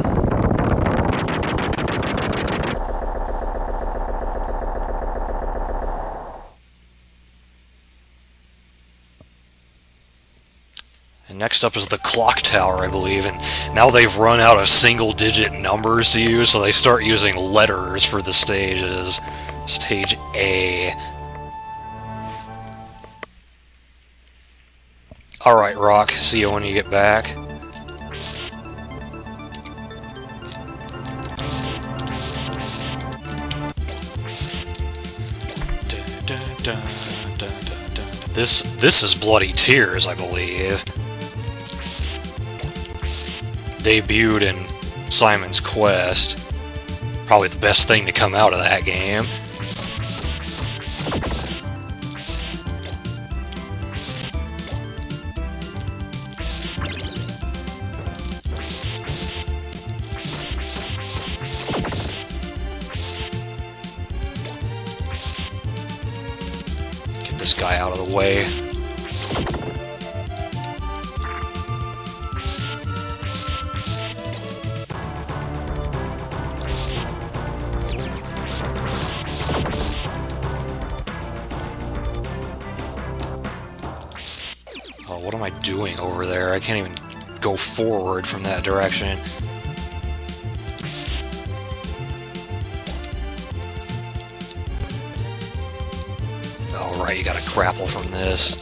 And next up is the clock tower, I believe, and now they've run out of single-digit numbers to use, so they start using letters for the stages. Stage A. Alright, Rock, see you when you get back. This, this is Bloody Tears, I believe. Debuted in Simon's Quest. Probably the best thing to come out of that game. Get this guy out of the way. Oh, what am I doing over there? I can't even go forward from that direction. Oh, right, you gotta grapple from this.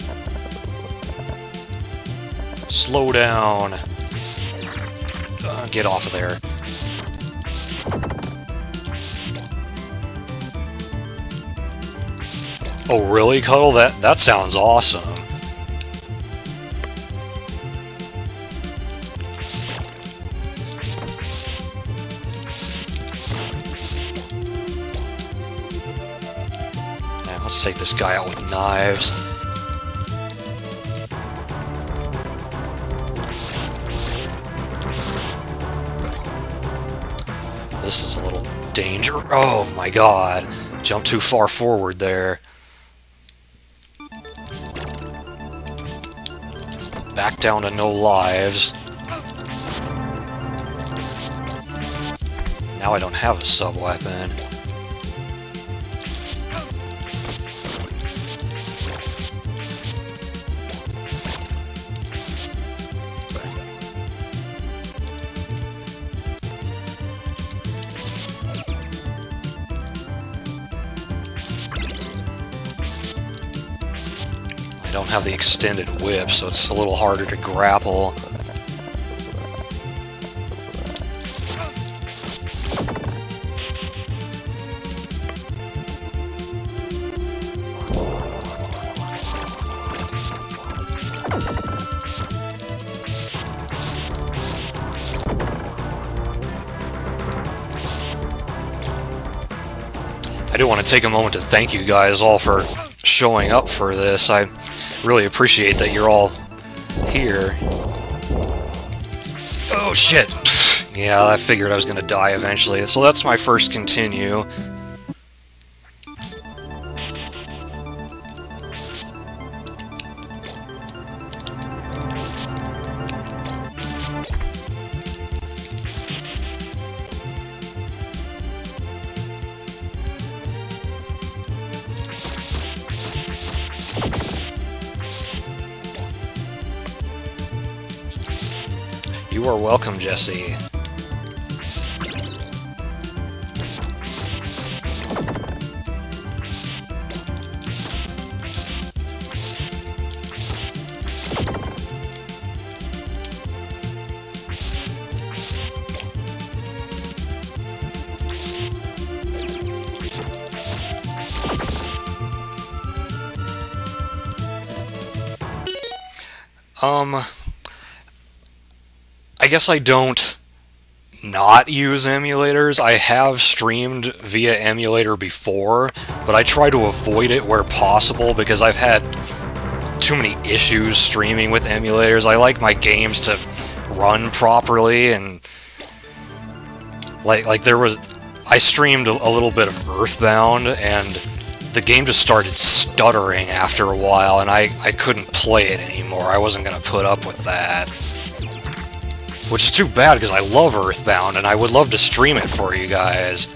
Slow down. Uh, get off of there. Oh, really, Cuddle? That, that sounds awesome. Let's take this guy out with knives. This is a little danger. Oh my god. Jumped too far forward there. Back down to no lives. Now I don't have a sub-weapon. I don't have the extended whip, so it's a little harder to grapple. I do want to take a moment to thank you guys all for showing up for this. I really appreciate that you're all here. Oh shit! Yeah, I figured I was gonna die eventually, so that's my first continue. You are welcome, Jesse. Um, I guess I don't not use emulators. I have streamed via emulator before, but I try to avoid it where possible because I've had too many issues streaming with emulators. I like my games to run properly, and like like there was, I streamed a, a little bit of Earthbound, and the game just started stuttering after a while, and I, I couldn't play it anymore. I wasn't going to put up with that. Which is too bad, because I love Earthbound, and I would love to stream it for you guys.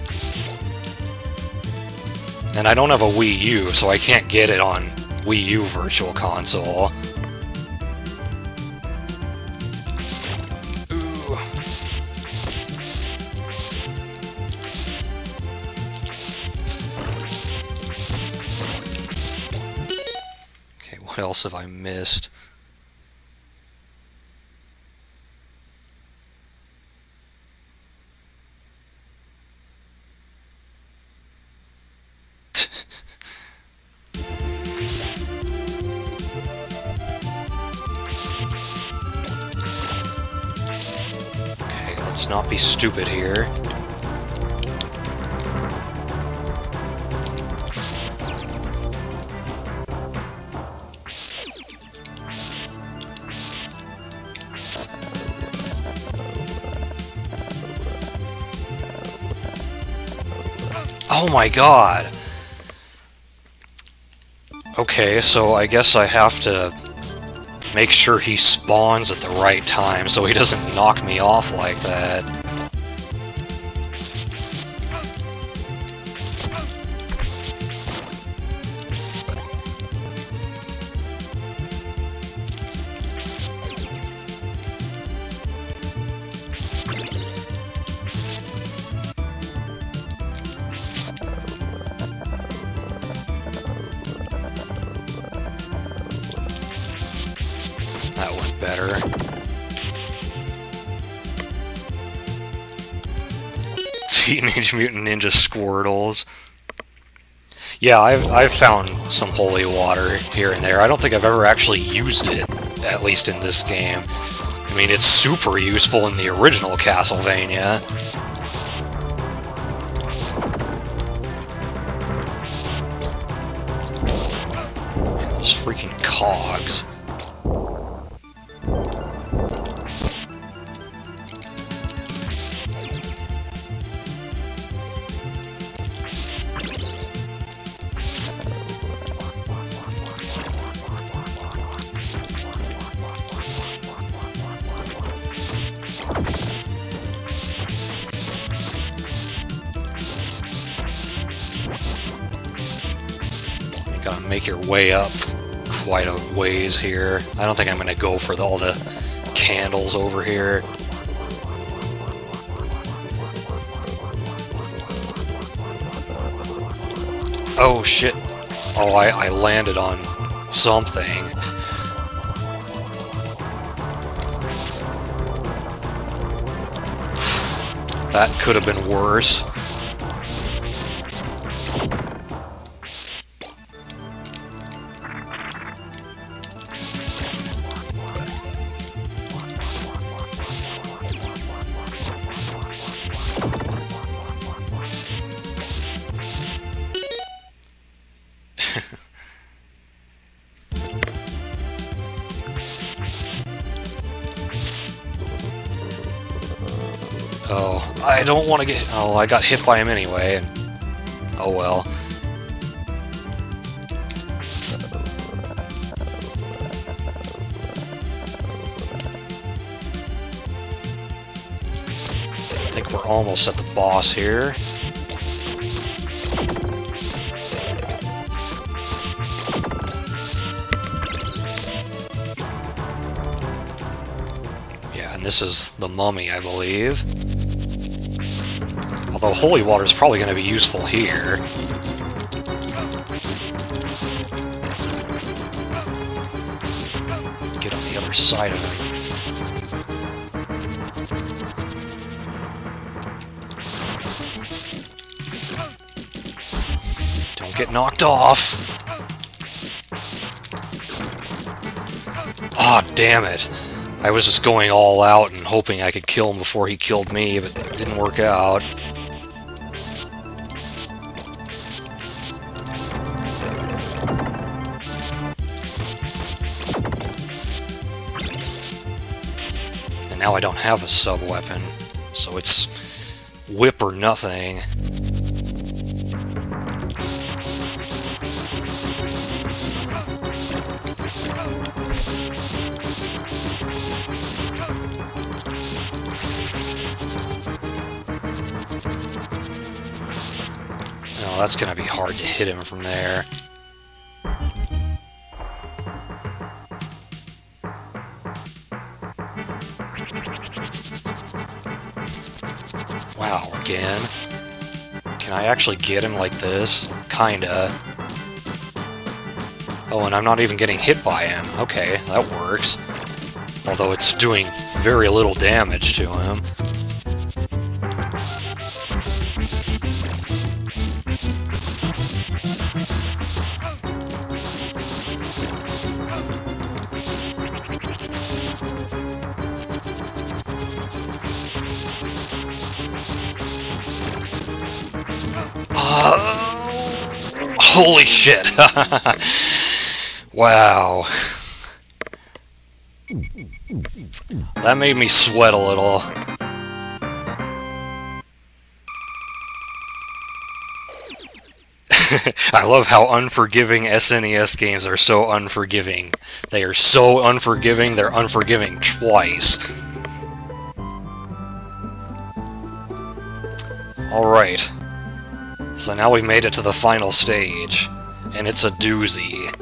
And I don't have a Wii U, so I can't get it on Wii U Virtual Console. Ooh. What else have I missed? Okay, let's not be stupid here. Oh my god! Okay, so I guess I have to make sure he spawns at the right time so he doesn't knock me off like that. That went better. Teenage Mutant Ninja Squirtles. Yeah, I've, I've found some holy water here and there. I don't think I've ever actually used it, at least in this game. I mean, it's super useful in the original Castlevania. Those freaking cogs. Gotta make your way up quite a ways here. I don't think I'm gonna go for the, all the candles over here. Oh shit. Oh, I, I landed on something. That could have been worse. Oh, I don't want to get... Oh, I got hit by him anyway, and... Oh well. I think we're almost at the boss here. this is the mummy, I believe. Although holy water is probably going to be useful here. Let's get on the other side of it. Don't get knocked off! Ah, oh, damn it. I was just going all out and hoping I could kill him before he killed me, but it didn't work out. And now I don't have a sub-weapon, so it's whip or nothing. Oh, that's gonna be hard to hit him from there. Wow, again? Can I actually get him like this? Kinda. Oh, and I'm not even getting hit by him. Okay, that works. Although it's doing very little damage to him. Holy shit! Wow. That made me sweat a little. I love how unforgiving S N E S games are so unforgiving. They are so unforgiving, they're unforgiving twice. Alright. So now we've made it to the final stage, and it's a doozy.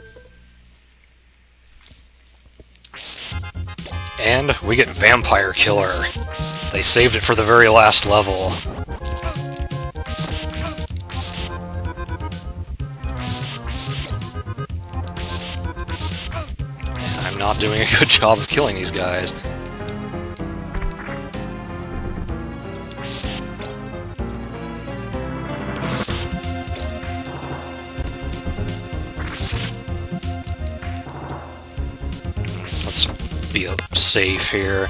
And we get Vampire Killer. They saved it for the very last level. And I'm not doing a good job of killing these guys. Be safe here.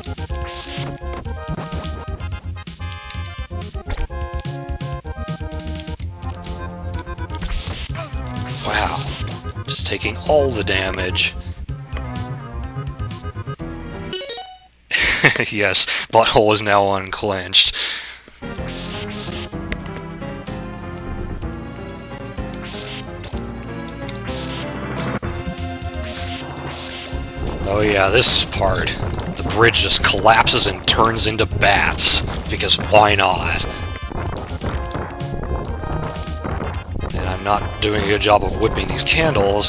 Wow. Just taking all the damage. Yes, Butthole is now unclenched. Oh yeah, this part, the bridge just collapses and turns into bats, because why not? And I'm not doing a good job of whipping these candles.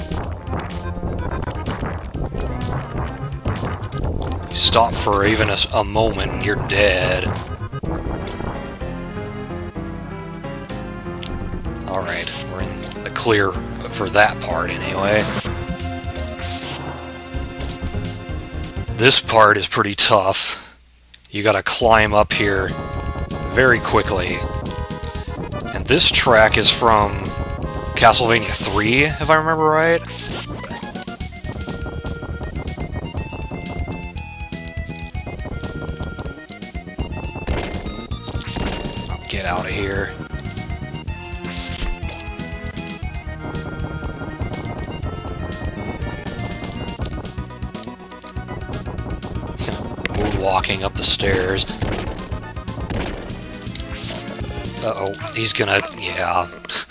You stop for even a, a moment and you're dead. Alright, we're in the clear for that part anyway. This part is pretty tough. You gotta climb up here very quickly. And this track is from Castlevania three, if I remember right. Get out of here. Walking up the stairs. Uh-oh, he's gonna... yeah.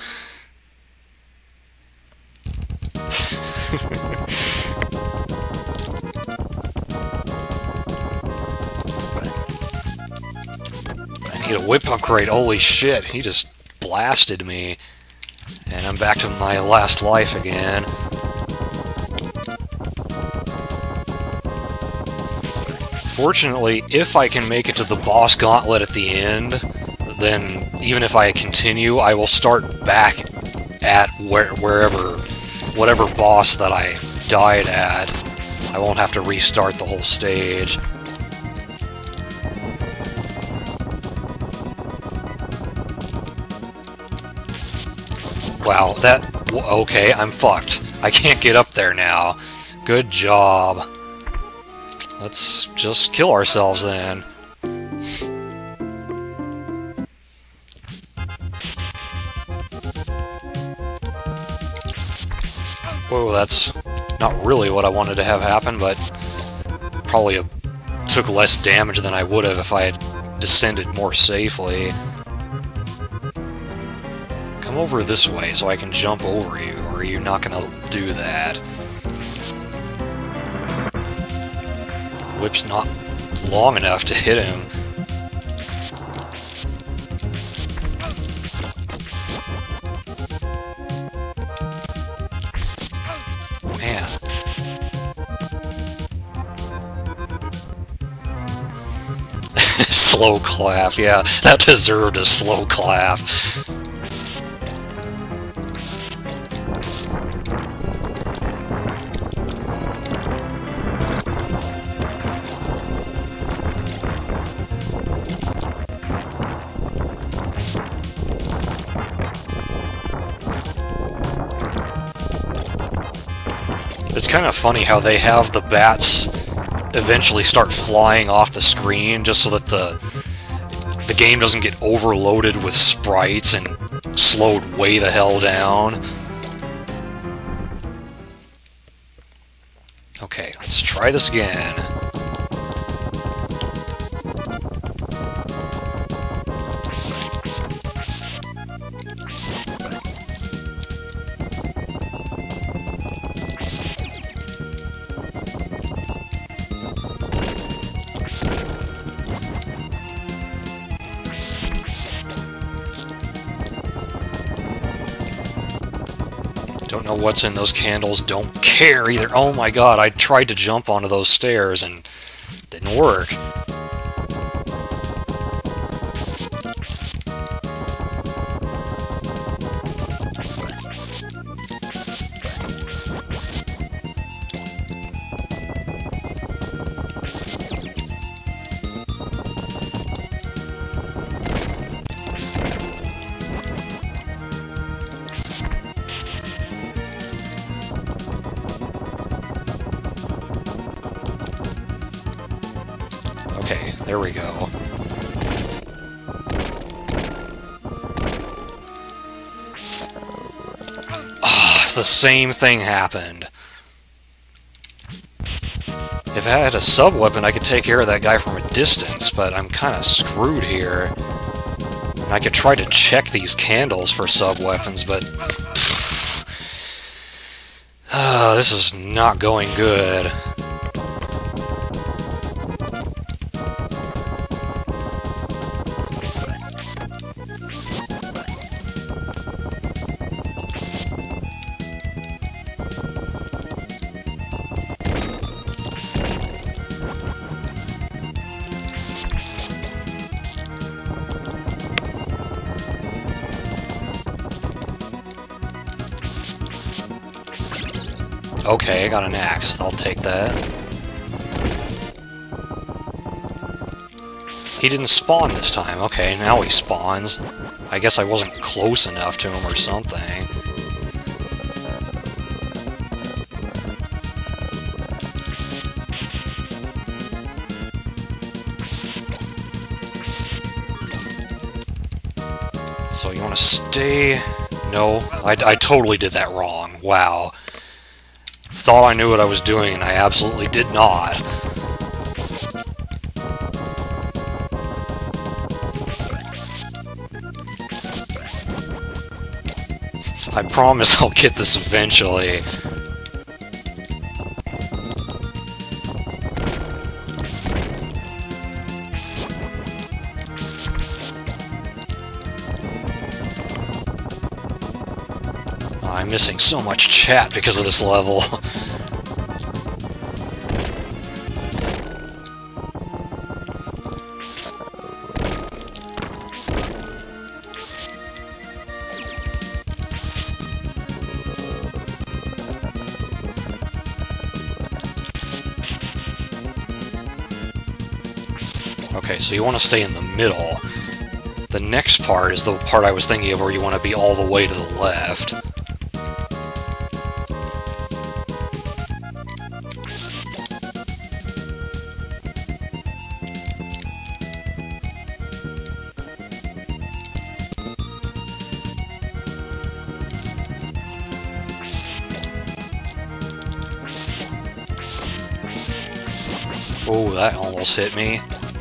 I need a whip upgrade. Holy shit, he just blasted me. And I'm back to my last life again. Unfortunately, if I can make it to the boss gauntlet at the end, then even if I continue, I will start back at where, wherever, whatever boss that I died at. I won't have to restart the whole stage. Wow, that... okay, I'm fucked. I can't get up there now. Good job. Let's just kill ourselves then. Whoa, that's not really what I wanted to have happen, but probably a, took less damage than I would have if I had descended more safely. Come over this way so I can jump over you, or are you not gonna do that? Whip's not long enough to hit him. Man. Slow clap, yeah, that deserved a slow clap. It's kind of funny how they have the bats eventually start flying off the screen just so that the the game doesn't get overloaded with sprites and slowed way the hell down. Okay, let's try this again. Don't know what's in those candles, don't care either. Oh my god, I tried to jump onto those stairs and didn't work. Okay, there we go. Ah, the same thing happened. If I had a sub-weapon, I could take care of that guy from a distance, but I'm kind of screwed here. And I could try to check these candles for sub-weapons, but... Ah, this is not going good. Okay, I got an axe. I'll take that. He didn't spawn this time. Okay, now he spawns. I guess I wasn't close enough to him or something. So you want to stay... No, I, I totally did that wrong. Wow. Thought I knew what I was doing, and I absolutely did not. I promise I'll get this eventually. I'm missing so much chat because of this level. Okay, so you want to stay in the middle. The next part is the part I was thinking of where you want to be all the way to the left. Oh, that almost hit me.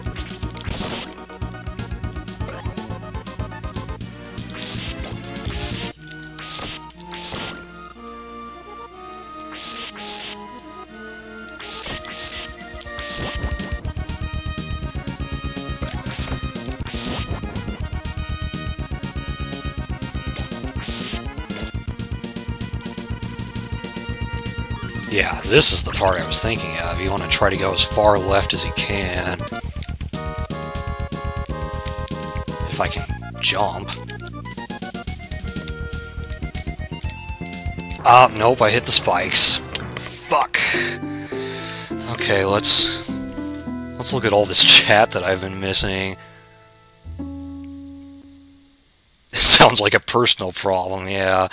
Yeah, this is the part I was thinking of. You want to try to go as far left as you can. If I can jump. Ah, oh, nope, I hit the spikes. Fuck. Okay, let's... Let's look at all this chat that I've been missing. It sounds like a personal problem, yeah.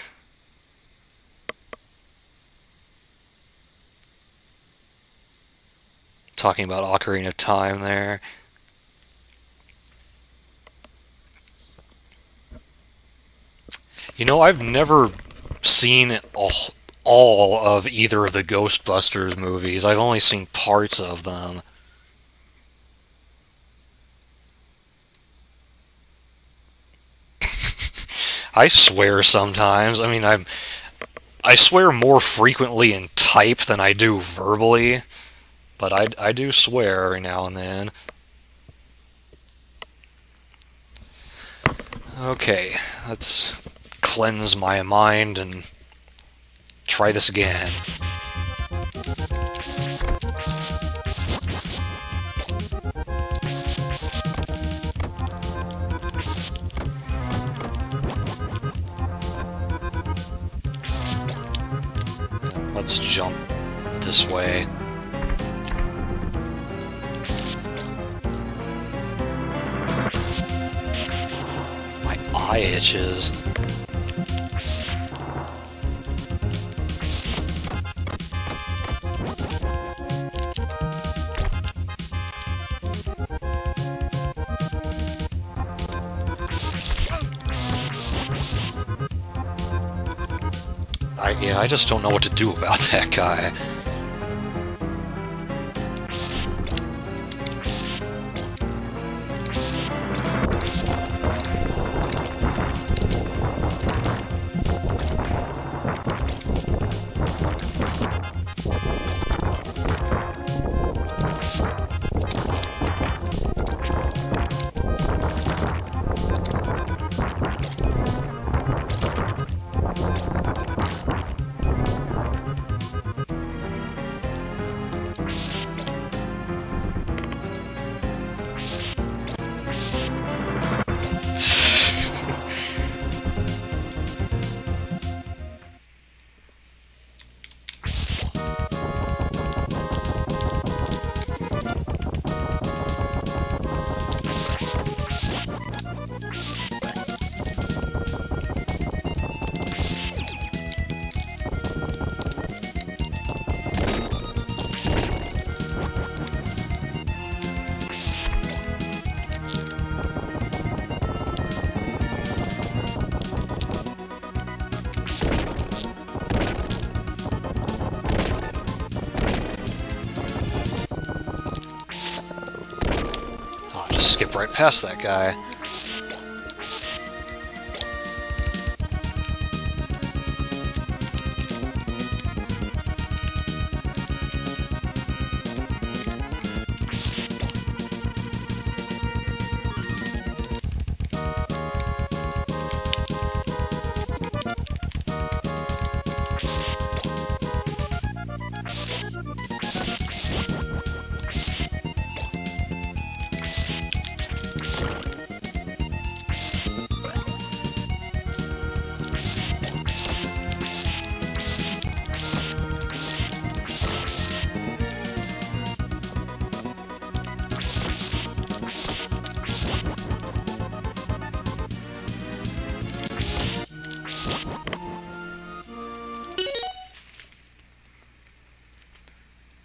Talking about Ocarina of Time there. You know, I've never seen all, all of either of the Ghostbusters movies. I've only seen parts of them. I swear sometimes. I mean, I'm I swear more frequently in type than I do verbally. But I, I do swear every now and then. Okay, let's cleanse my mind and try this again. Let's jump this way. Eye itches. I, yeah, I just don't know what to do about that guy. Skip right past that guy.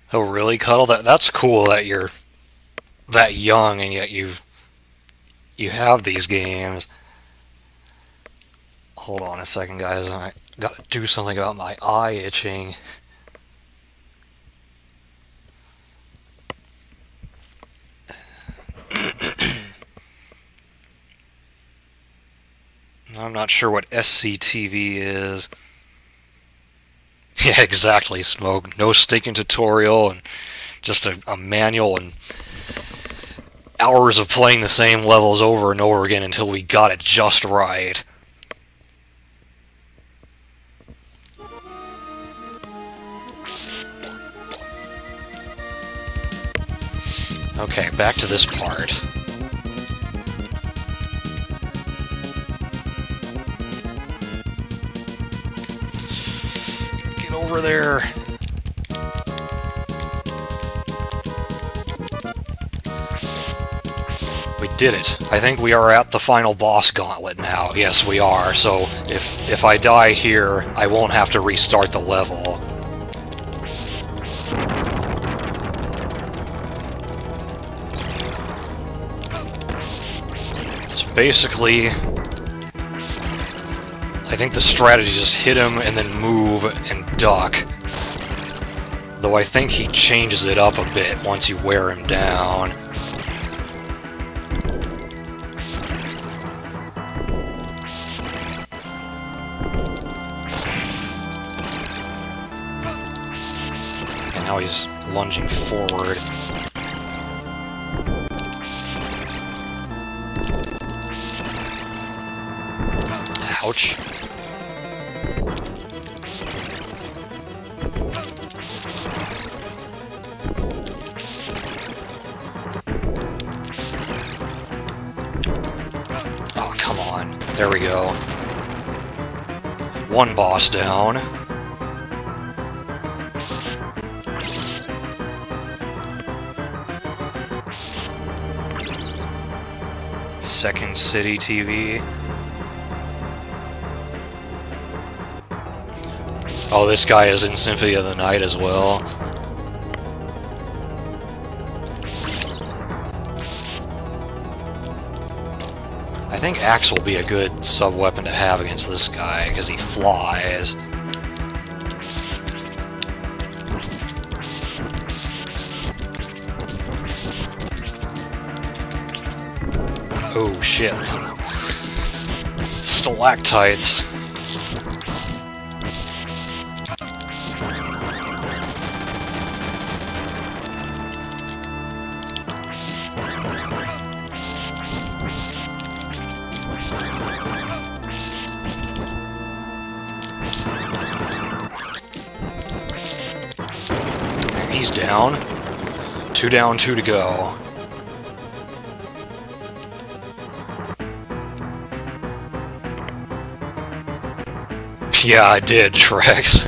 Oh, really, Cuddle? That that's cool that you're that young and yet you've you have these games. Hold on a second, guys. I gotta do something about my eye itching. I'm not sure what S C T V is. Yeah, exactly, Smoke. No stinking tutorial and just a, a manual and hours of playing the same levels over and over again until we got it just right. Okay, back to this part. Get over there. We did it. I think we are at the final boss gauntlet now. Yes, we are. So if if I die here, I won't have to restart the level. Basically, I think the strategy is just hit him and then move and duck. Though I think he changes it up a bit once you wear him down. And now he's lunging forward. Ouch. Oh, come on. There we go. One boss down. Second City T V. Oh, this guy is in Symphony of the Night as well. I think Axe will be a good sub-weapon to have against this guy, because he flies. Oh, shit. Stalactites. He's down. Two down, two to go. Yeah, I did, Trex.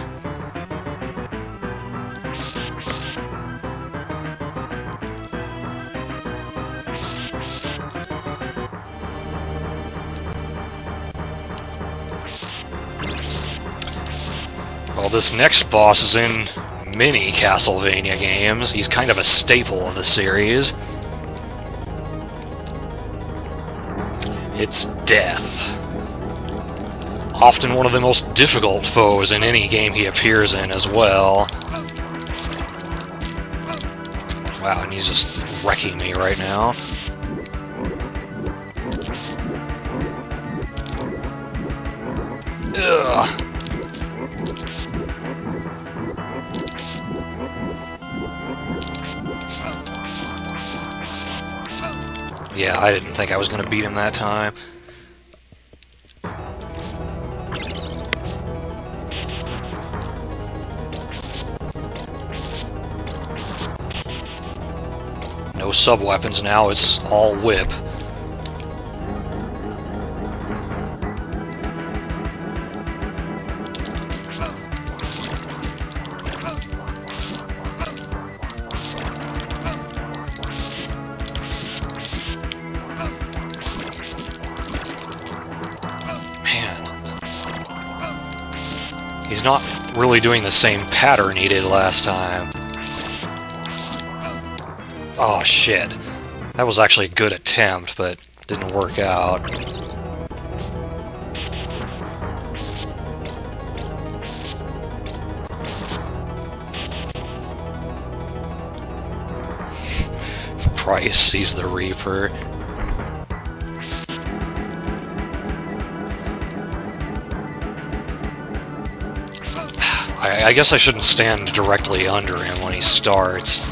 Well, this next boss is in many Castlevania games. He's kind of a staple of the series. It's Death. Often one of the most difficult foes in any game he appears in as well. Wow, and he's just wrecking me right now. Ugh. Yeah, I didn't think I was going to beat him that time. No sub-weapons now, it's all whip. He's not really doing the same pattern he did last time. Oh shit. That was actually a good attempt, but didn't work out. Price sees the Reaper. I, I guess I shouldn't stand directly under him when he starts.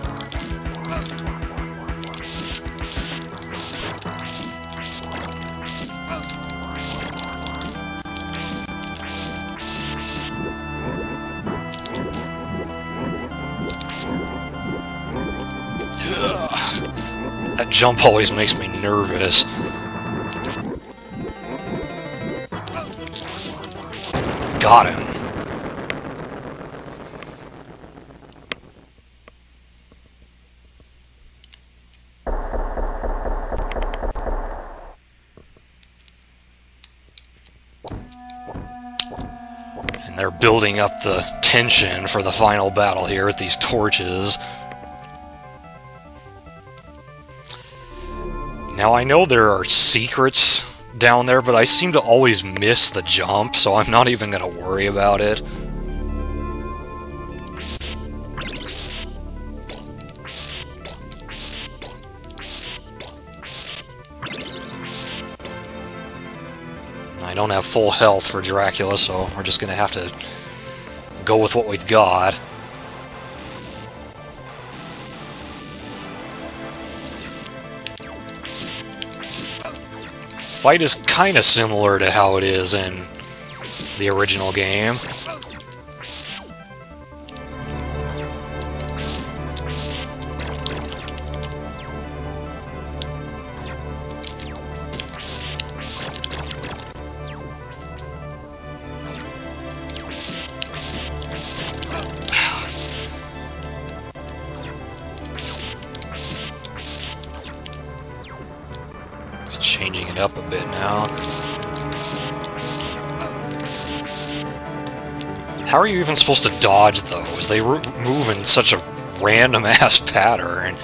That jump always makes me nervous. Got him. And they're building up the tension for the final battle here with these torches. Now, I know there are secrets down there, but I seem to always miss the jump, so I'm not even going to worry about it. I don't have full health for Dracula, so we're just going to have to go with what we've got. Fight is kind of similar to how it is in the original game. It's changing it up a bit now. How are you even supposed to dodge those? They move in such a random-ass pattern.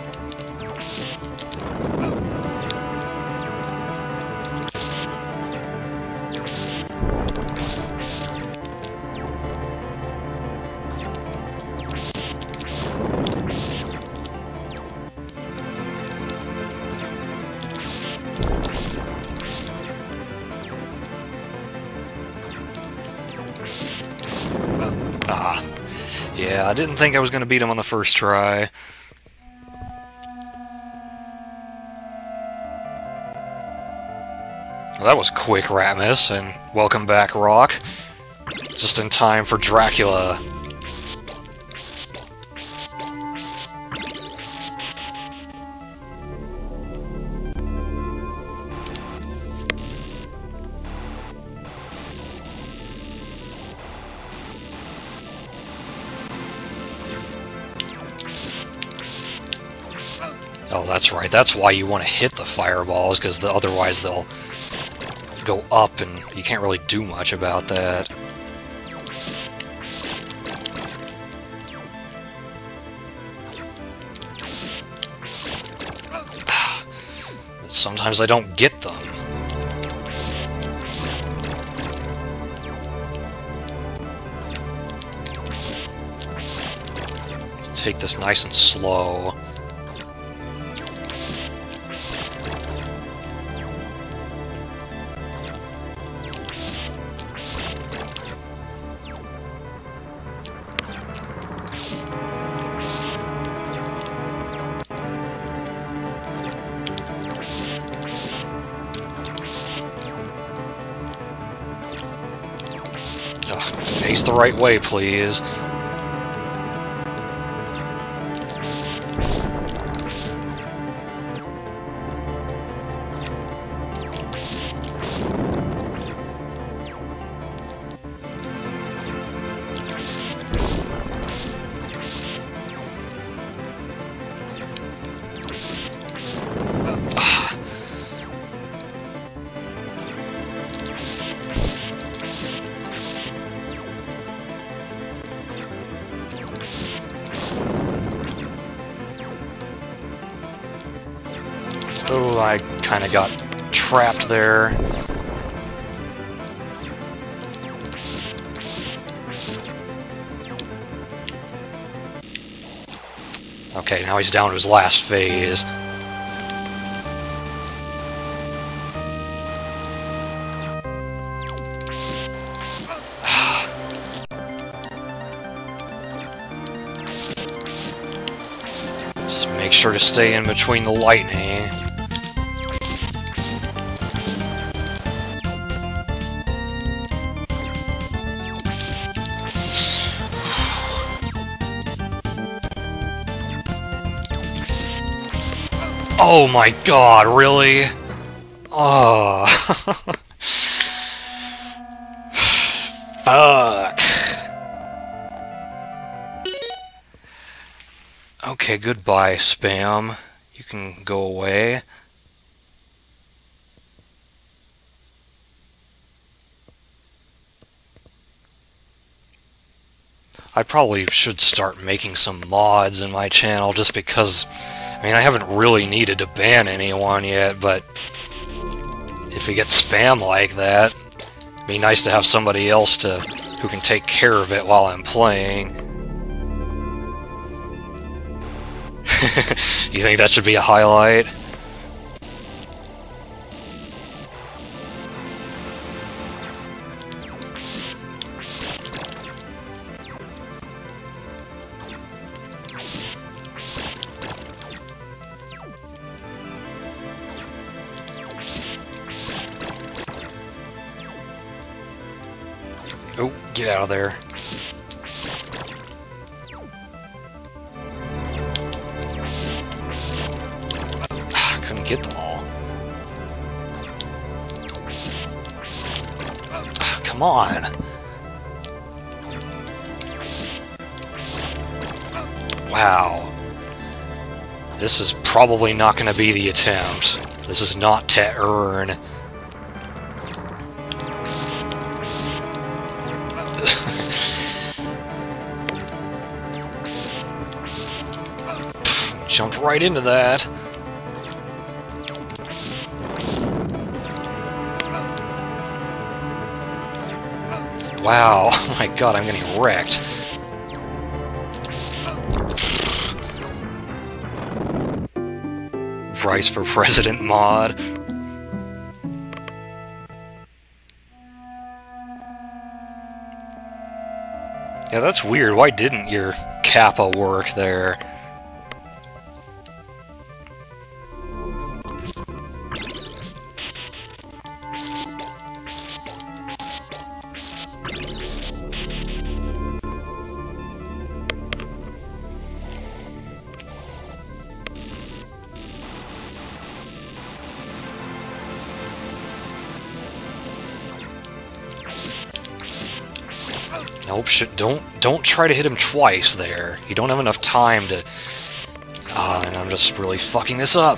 Ah, yeah, I didn't think I was going to beat him on the first try. Well, that was quick, Ratmus, and welcome back, Rock. Just in time for Dracula. Oh, that's right. That's why you want to hit the fireballs, because the, otherwise they'll go up, and you can't really do much about that. Sometimes I don't get them. Let's take this nice and slow. Ugh, face the right way, please. Oh, I kind of got trapped there. Okay, now he's down to his last phase. Just make sure to stay in between the lightning. Oh my god, really? Oh. Fuck. Okay, goodbye, spam. You can go away. I probably should start making some mods in my channel just because, I mean, I haven't really needed to ban anyone yet, but if we get spam like that, it'd be nice to have somebody else to who can take care of it while I'm playing. You think that should be a highlight? Oh, get out of there. I couldn't get them all. Come on. Wow. This is probably not going to be the attempt. This is not to earn. Jumped right into that. Wow, oh my god, I'm getting wrecked. Price for President mod. Yeah, that's weird. Why didn't your Kappa work there? Nope, should, don't don't try to hit him twice there. You don't have enough time to... Ah, and I'm just really fucking this up.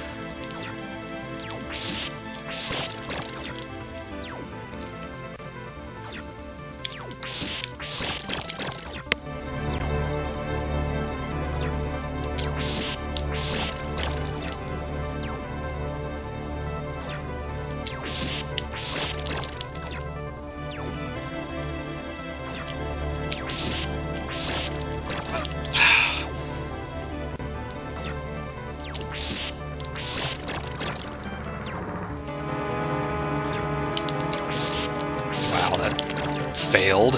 Wow, that failed.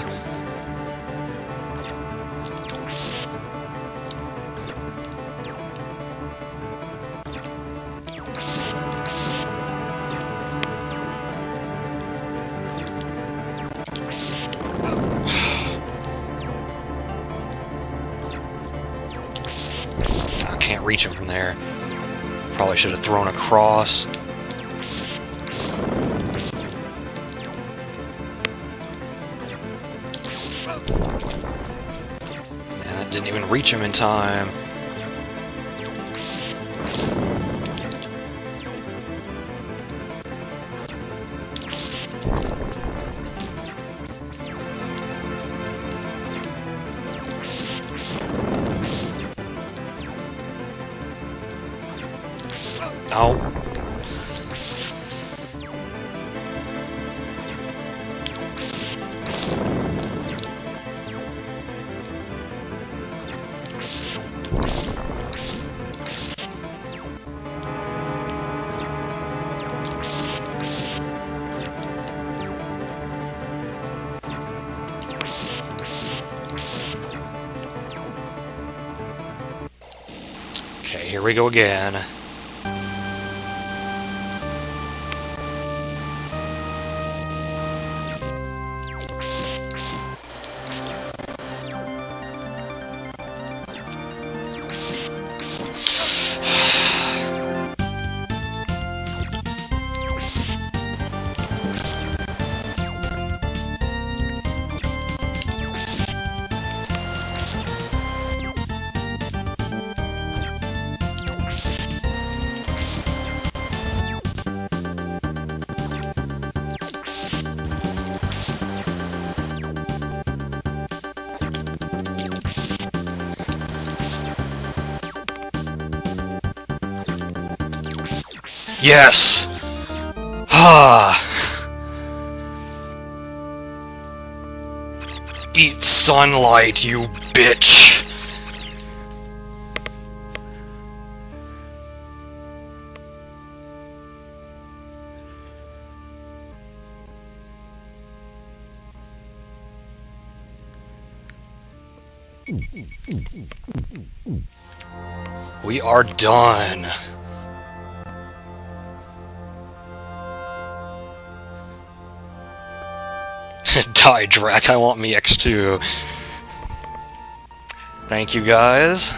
I can't reach him from there. Probably should have thrown across. Didn't even reach him in time. Oh. Okay, here we go again. Yes! Ah! Eat sunlight, you bitch! We are done. Die, Drac, I want me X two. Thank you, guys.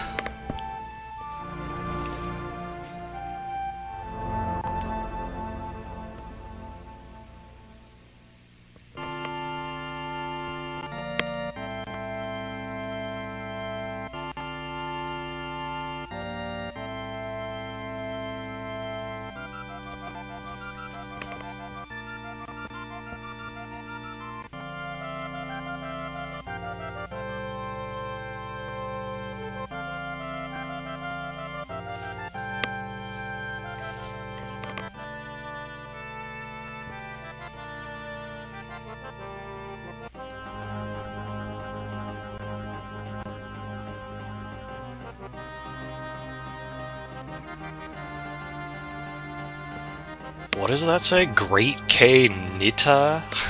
What does that say? Great K Nita?